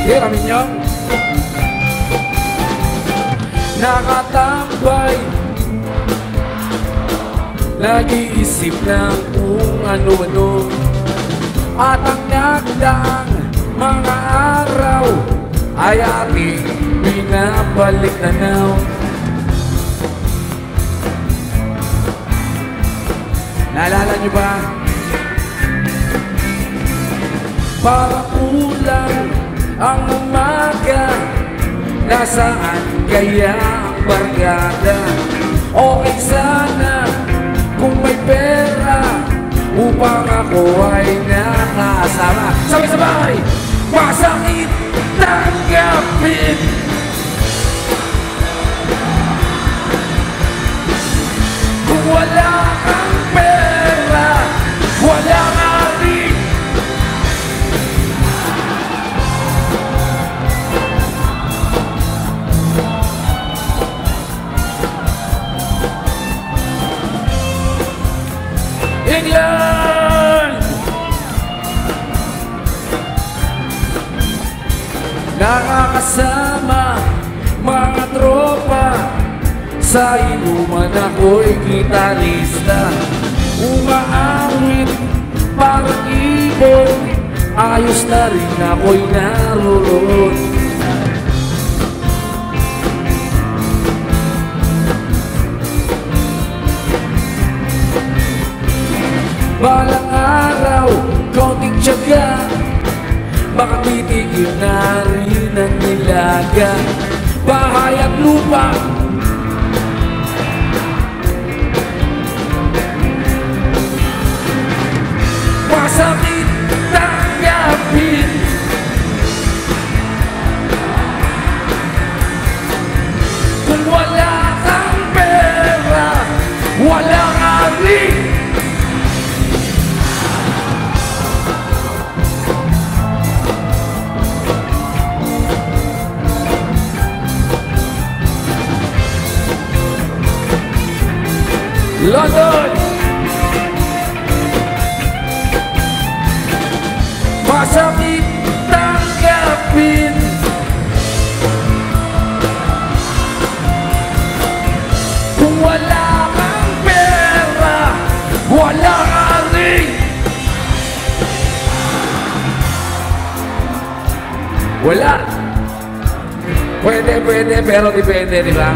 Tira Minyong. Nakatambay, nag-iisip ng kung ano-ano, at ang nagdaang mga araw ay ating binabalik tanaw. Naalala niyo ba? Para kulang ang umaga, nasaan kaya ang barkada? Okay sana kung may pera upang ako ay nakasama. Sabay-sabay! Masakit tanggapin, kung wala kang pera, wala nga rin. England! Nakakasama mga tropa, sa inuman ako'y gitarista. Umaawit parang ibon, ayos na rin ako'y naroon. Balang araw, konting tiyaga, baka titigil na rin ang nilaga. Bahay at lupa, masakit tanggapin, kung wala kang pera, wala nga rin. London! Masakit tanggapin, kung wala kang pera, wala ka rin. Wala. Pwede, pwede, pero depende, di ba?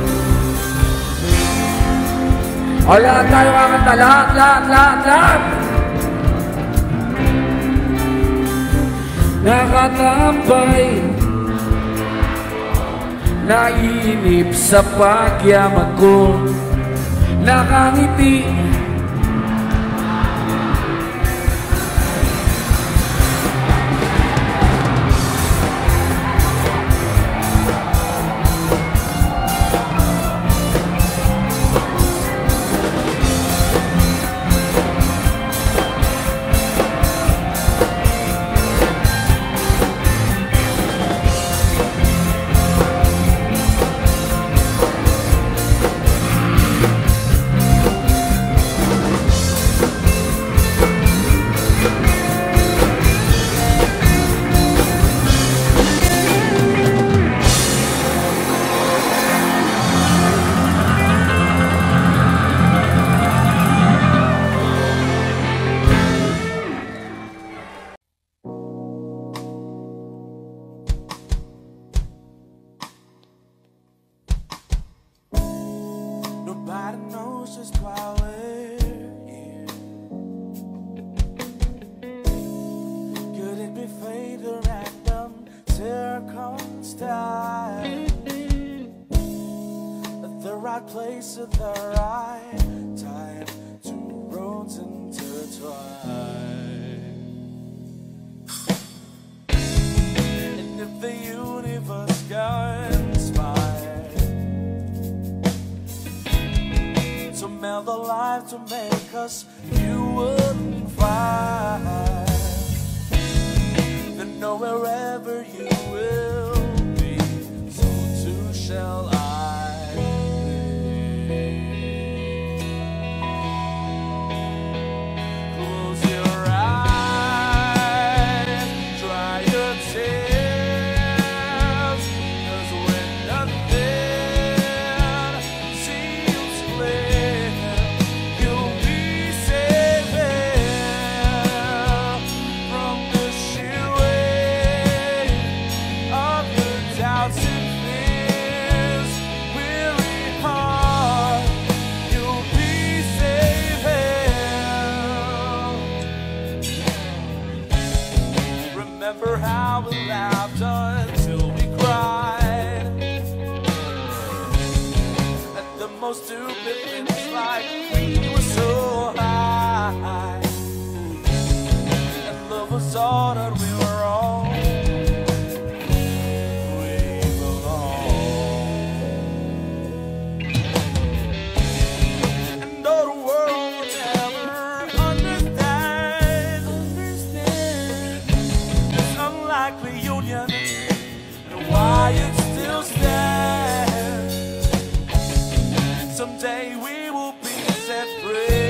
O lahat tayo kakanta, lahat, lahat, lahat, lahat. Nakatambay, naiinip sa pagyaman ko, nakangiti, nobody knows just why we're here. Could it be fate or random circumstance? At the right place at the right time, two roads intertwine. And if the universe conspired to meld the life to make us, you wouldn't find. Then know wherever you will be, so too shall I. Close your eyes, dry your tears. remember how we laughed until we cried at the most stupid things, like we were so high, and love was all that we were all. We belong. And though the world will never understand, understand this unlikely union and why it still stands, someday we will be set free.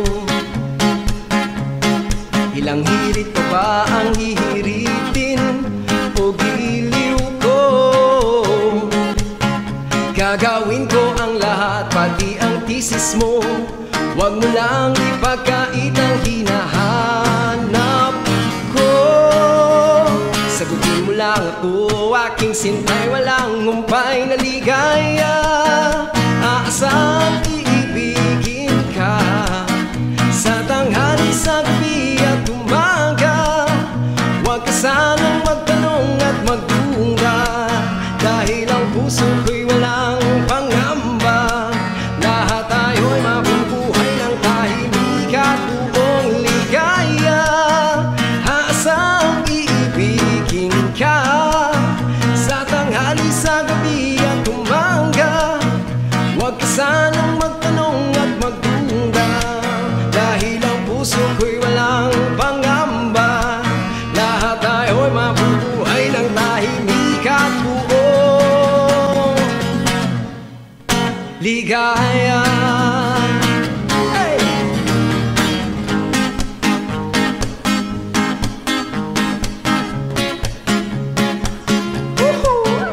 Ilang hirit pa ba ang hihiritin giliw ko. Gagawin ko ang lahat, pati ang thesis mo. Huwag mo lang ipagkait ang hinahanap ko. Sagutin mo lang ako, aking sintay, walang humpay na ligaya. Aasang iibigin ka sa tanghali, sa gabi at umaga. Huwag ka sanang magtanong at magduda, dahil ang puso ko'y walang pangamba. Lahat tayo'y mabubuhay ng tahimik at buong ligaya. Aasang iibigin ka sa tanghali, sa gabi at umaga. Huwag ka sanang magtanong at magduda, dahil ang puso ko'y walang pangamba. Lahat tayo'y mabubuhay ng tahimik at buong ligaya. Hey! Woohoo!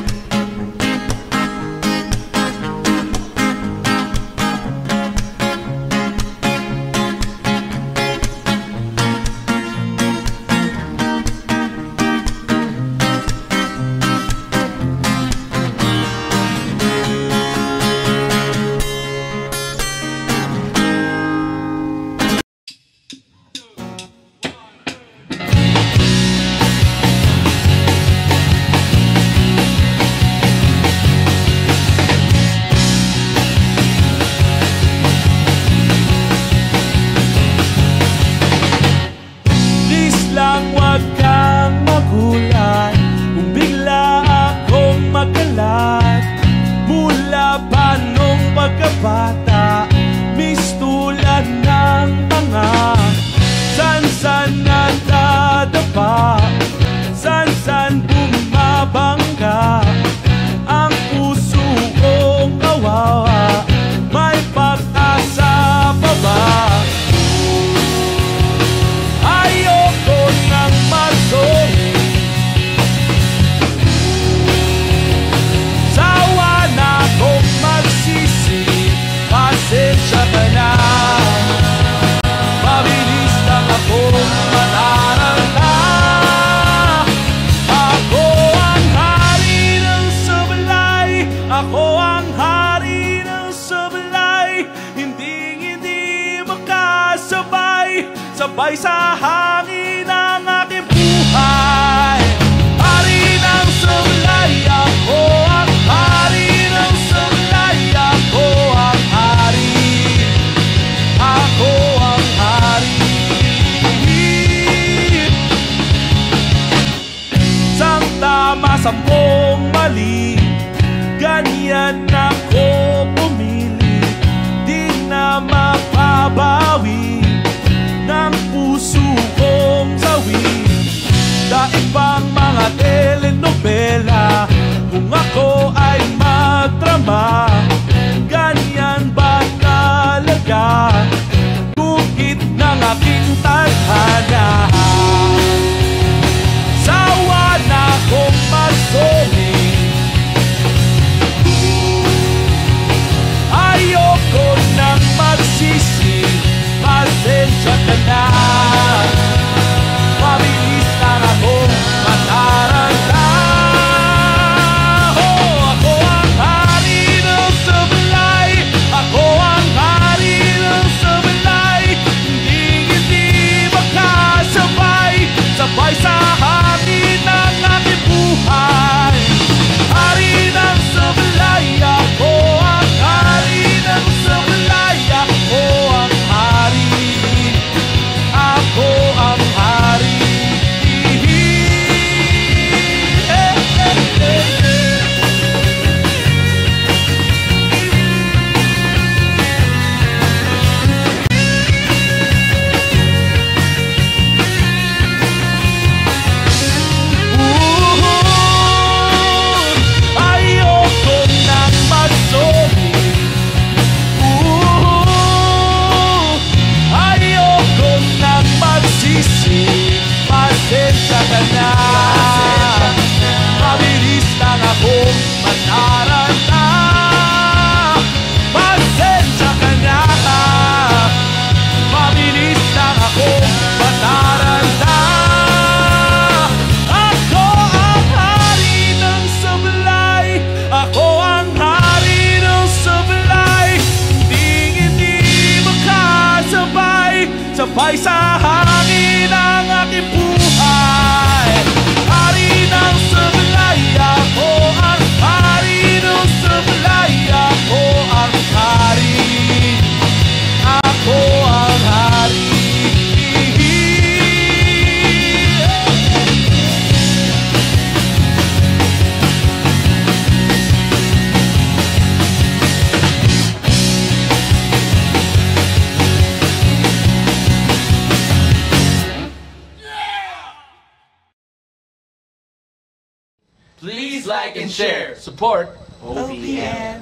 Please lang wag kang magulat kung bigla akong magkalat. Mula pa nung pagkabata, mistulan ng mga san-san nadadapa, san-san bumabangga. Ang puso kong kawawa, may pag-asa pa ba? Ayoko nang magsorry, sawa na akong magsisi. Pasensya ka na, mabilis lang akong mataranta. Ako ang hari ng sablay, ako ang hari ng sablay. Hindi-hindi makasabay, sabay sa hangin ang aking buhay. Hari ng sablay, ako ang hari ng sablay. Ako ang hari, ako ang hari. Sang tama, sampung mali, ganyan ako pumili. Di na mapabawi ng puso kong sawi. Daig pang mga telenovela, kung ako ay magdrama. Ganyan ba talaga bukit ng aking tadhana? Sawa na akong magsorry, ayoko nang magsisi. Pasensya ka na, mabilis lang akong mataranta. Oh, ako ang hari ng Please like and share. Support O P M.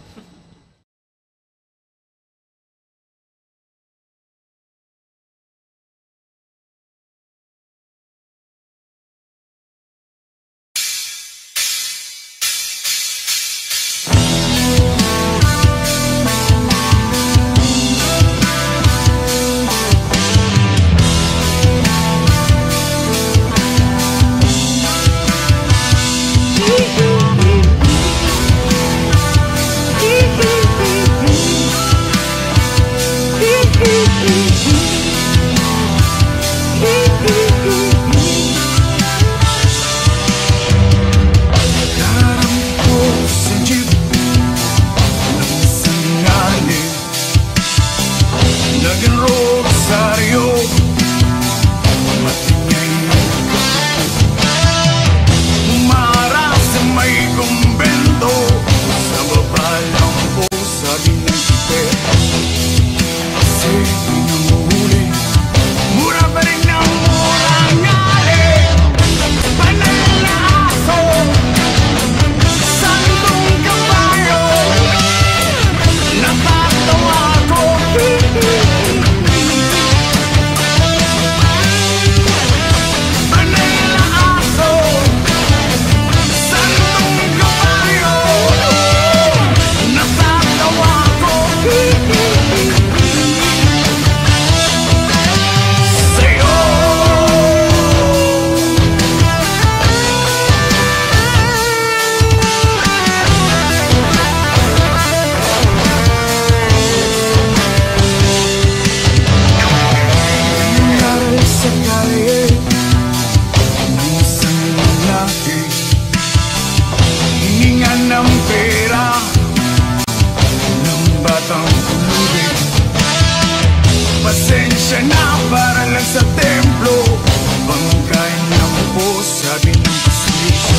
Pasensya na para lang sa templo. Bangkay ng po, sabi ng pasensya.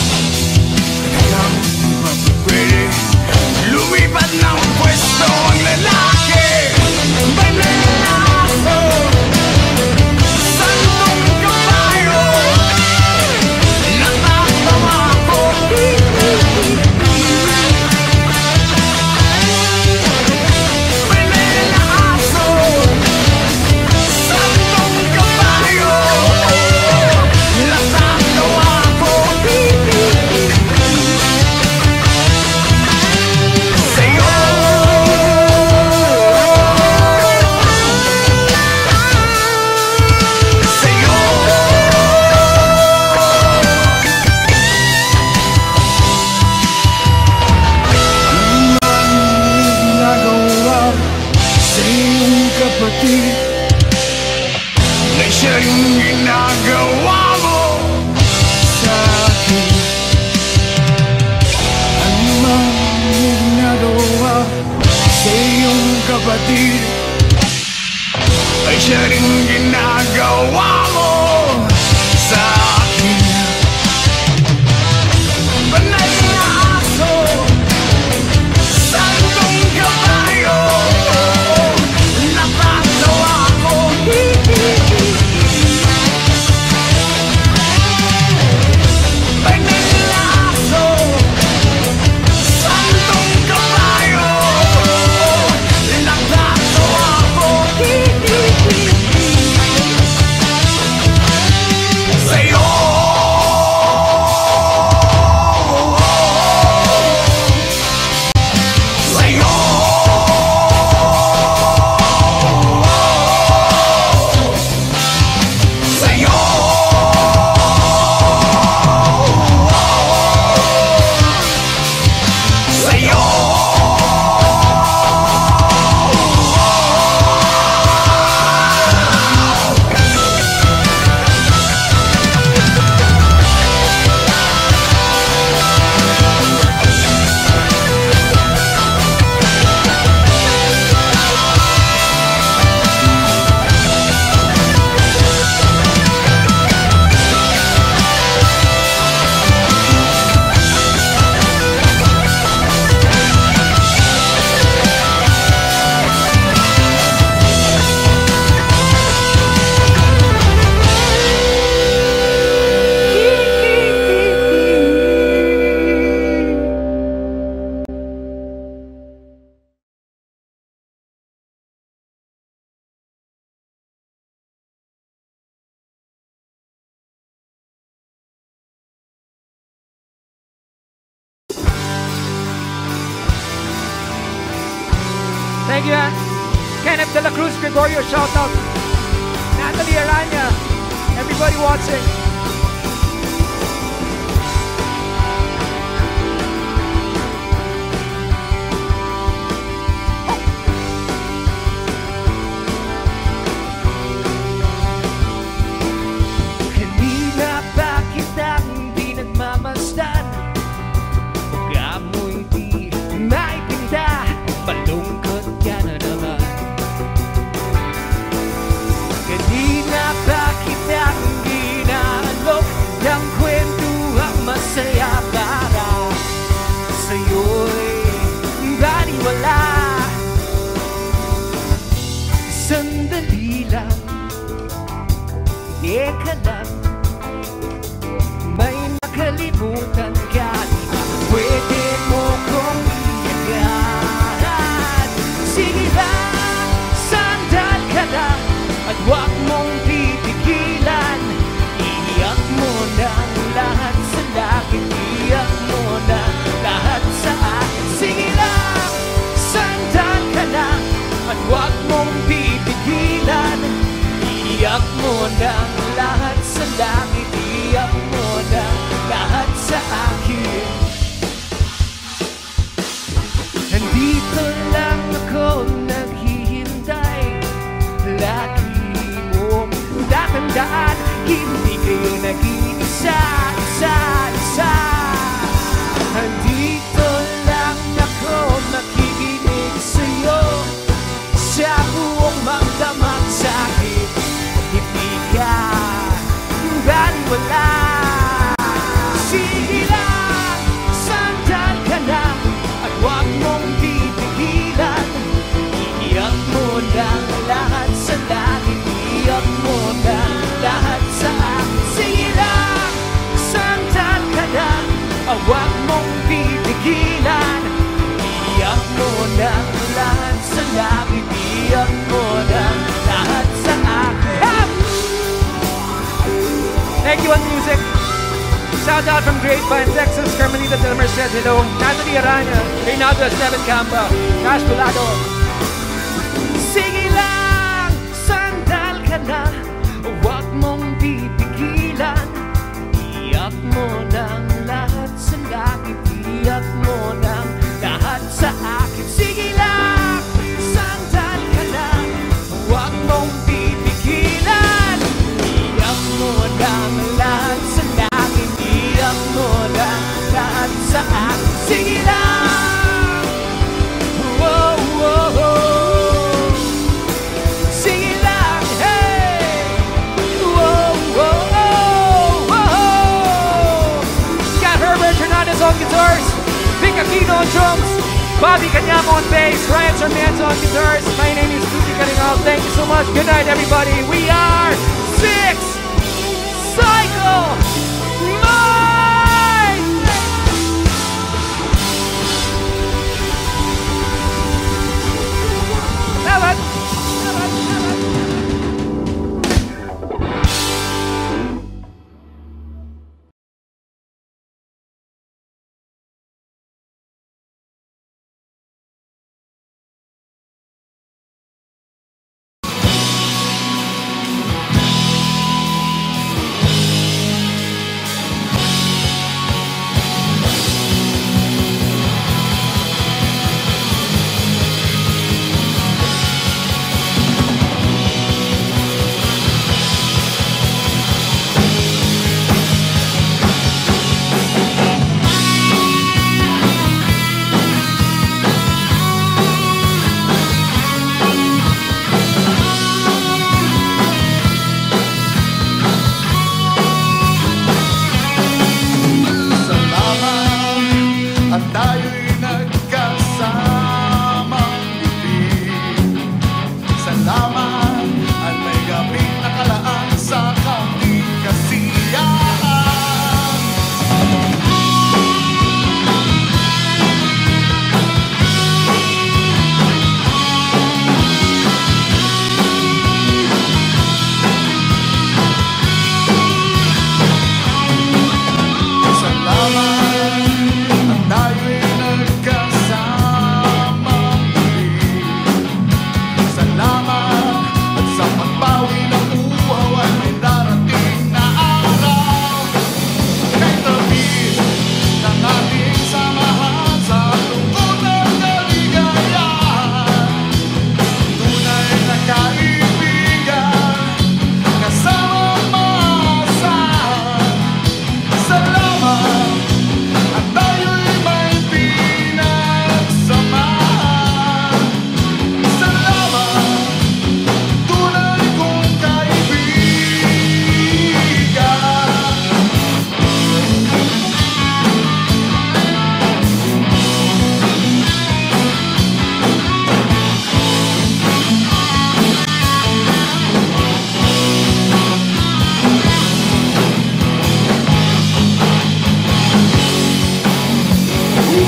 Talagang di ba pa pwede lumipat ng pwesto ang lalaki? Banal na aso, santong kabayo, natatawa ko. Banal na aso, santong kabayo. Thank you, ah. Kenneth De La Cruz, Gregorio, shout out. Natalie Aranya, everybody watching. Kanina pa kitang di nagmamasdan, huwag mo'y di maipinda, malungkot ka na naman. Kanina pa kitang ginalok ng kwentuhang masaya para sa'yo'y baliwala. Sandali lang, eka lang, may nakalimutan ka, di ba? Pwede mo kong iyagan. Sige lang, sandal ka lang, at huwag mong pipigilan. Iiyak mo ng lahat sa langit, iiyak mo ng lahat sa akin. Sige lang, sandal ka lang, at huwag mong pipigilan. Iiyak mo ng lahat sa langit, iiyak mo ng lahat sa akin. Nandito lang ako naghihintay, lagi mong tatandaan, hindi kayo naging isa, isa, isa. Nandito lang ako nakikinig sa'yo, sa buong magdamag sa'kin, hindi ka baliwala. Sige lang, sandal ka lang, at huwag mong pipigilan. Iiyak mo ng lahat sa langit, iiyak mo ng lahat sa akin. Sige lang, sandal ka lang, at huwag mong pipigilan. Iiyak mo ng lahat sa langit, iiyak mo ng lahat sa akin. Thank you on music. Shout out from Grapevine, Texas, Carmelita de la Merced, hello. Natalie Aranya, Reynaldo Esteban Campa, Cash Tulado. Sige lang, sandal ka lang, huwag mong pipigilan. Iyak mo ng lahat sa langit, iyak mo ng lahat sa akin. Sige lang, sandal ka lang, huwag mong pipigilan. Iyak mo ng lahat sa langit, iyak mo ng lahat sa akin. Sige lang, whoa, whoa, whoa. Sige lang, hey, whoa, whoa, whoa. Got Herbert Hernandez on guitars, Vic Aquino on drums, Bobby Canyamo on bass, Ryan Sarmiento on guitars. My name is Tuti Karingal. Thank you so much. Good night, everybody. We are Six Cycle Mind! Laban! Laban! Laban!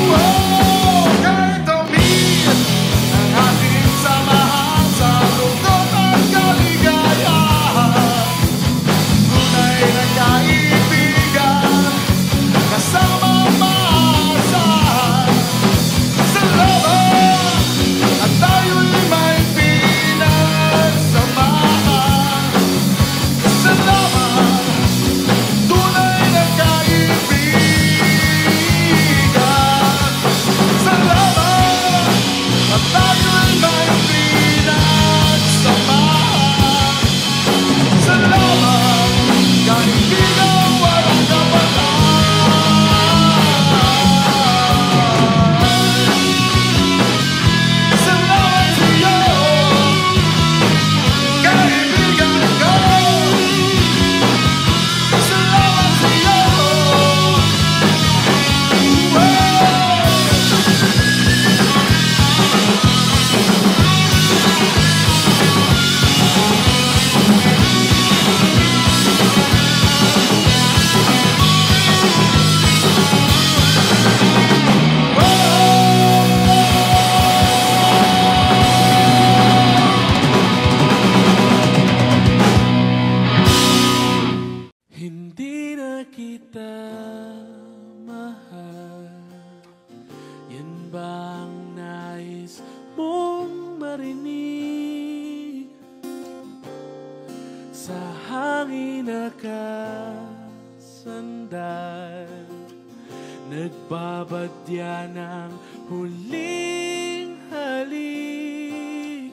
Nagbabadya ng huling halik.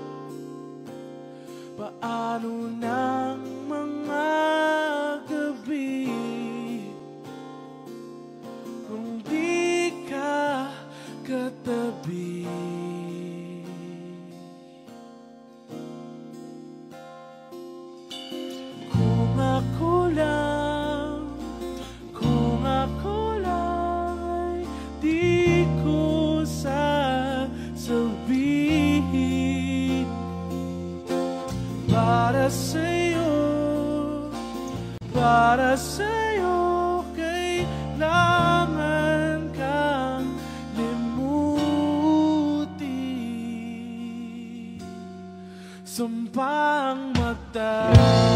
Paano ng mga gabi kung di ka katabi? Kung ako lang, kung ako lang di ko sasabihin para sa'yo, para sa'yo kailangan kang limutin. Sampang mata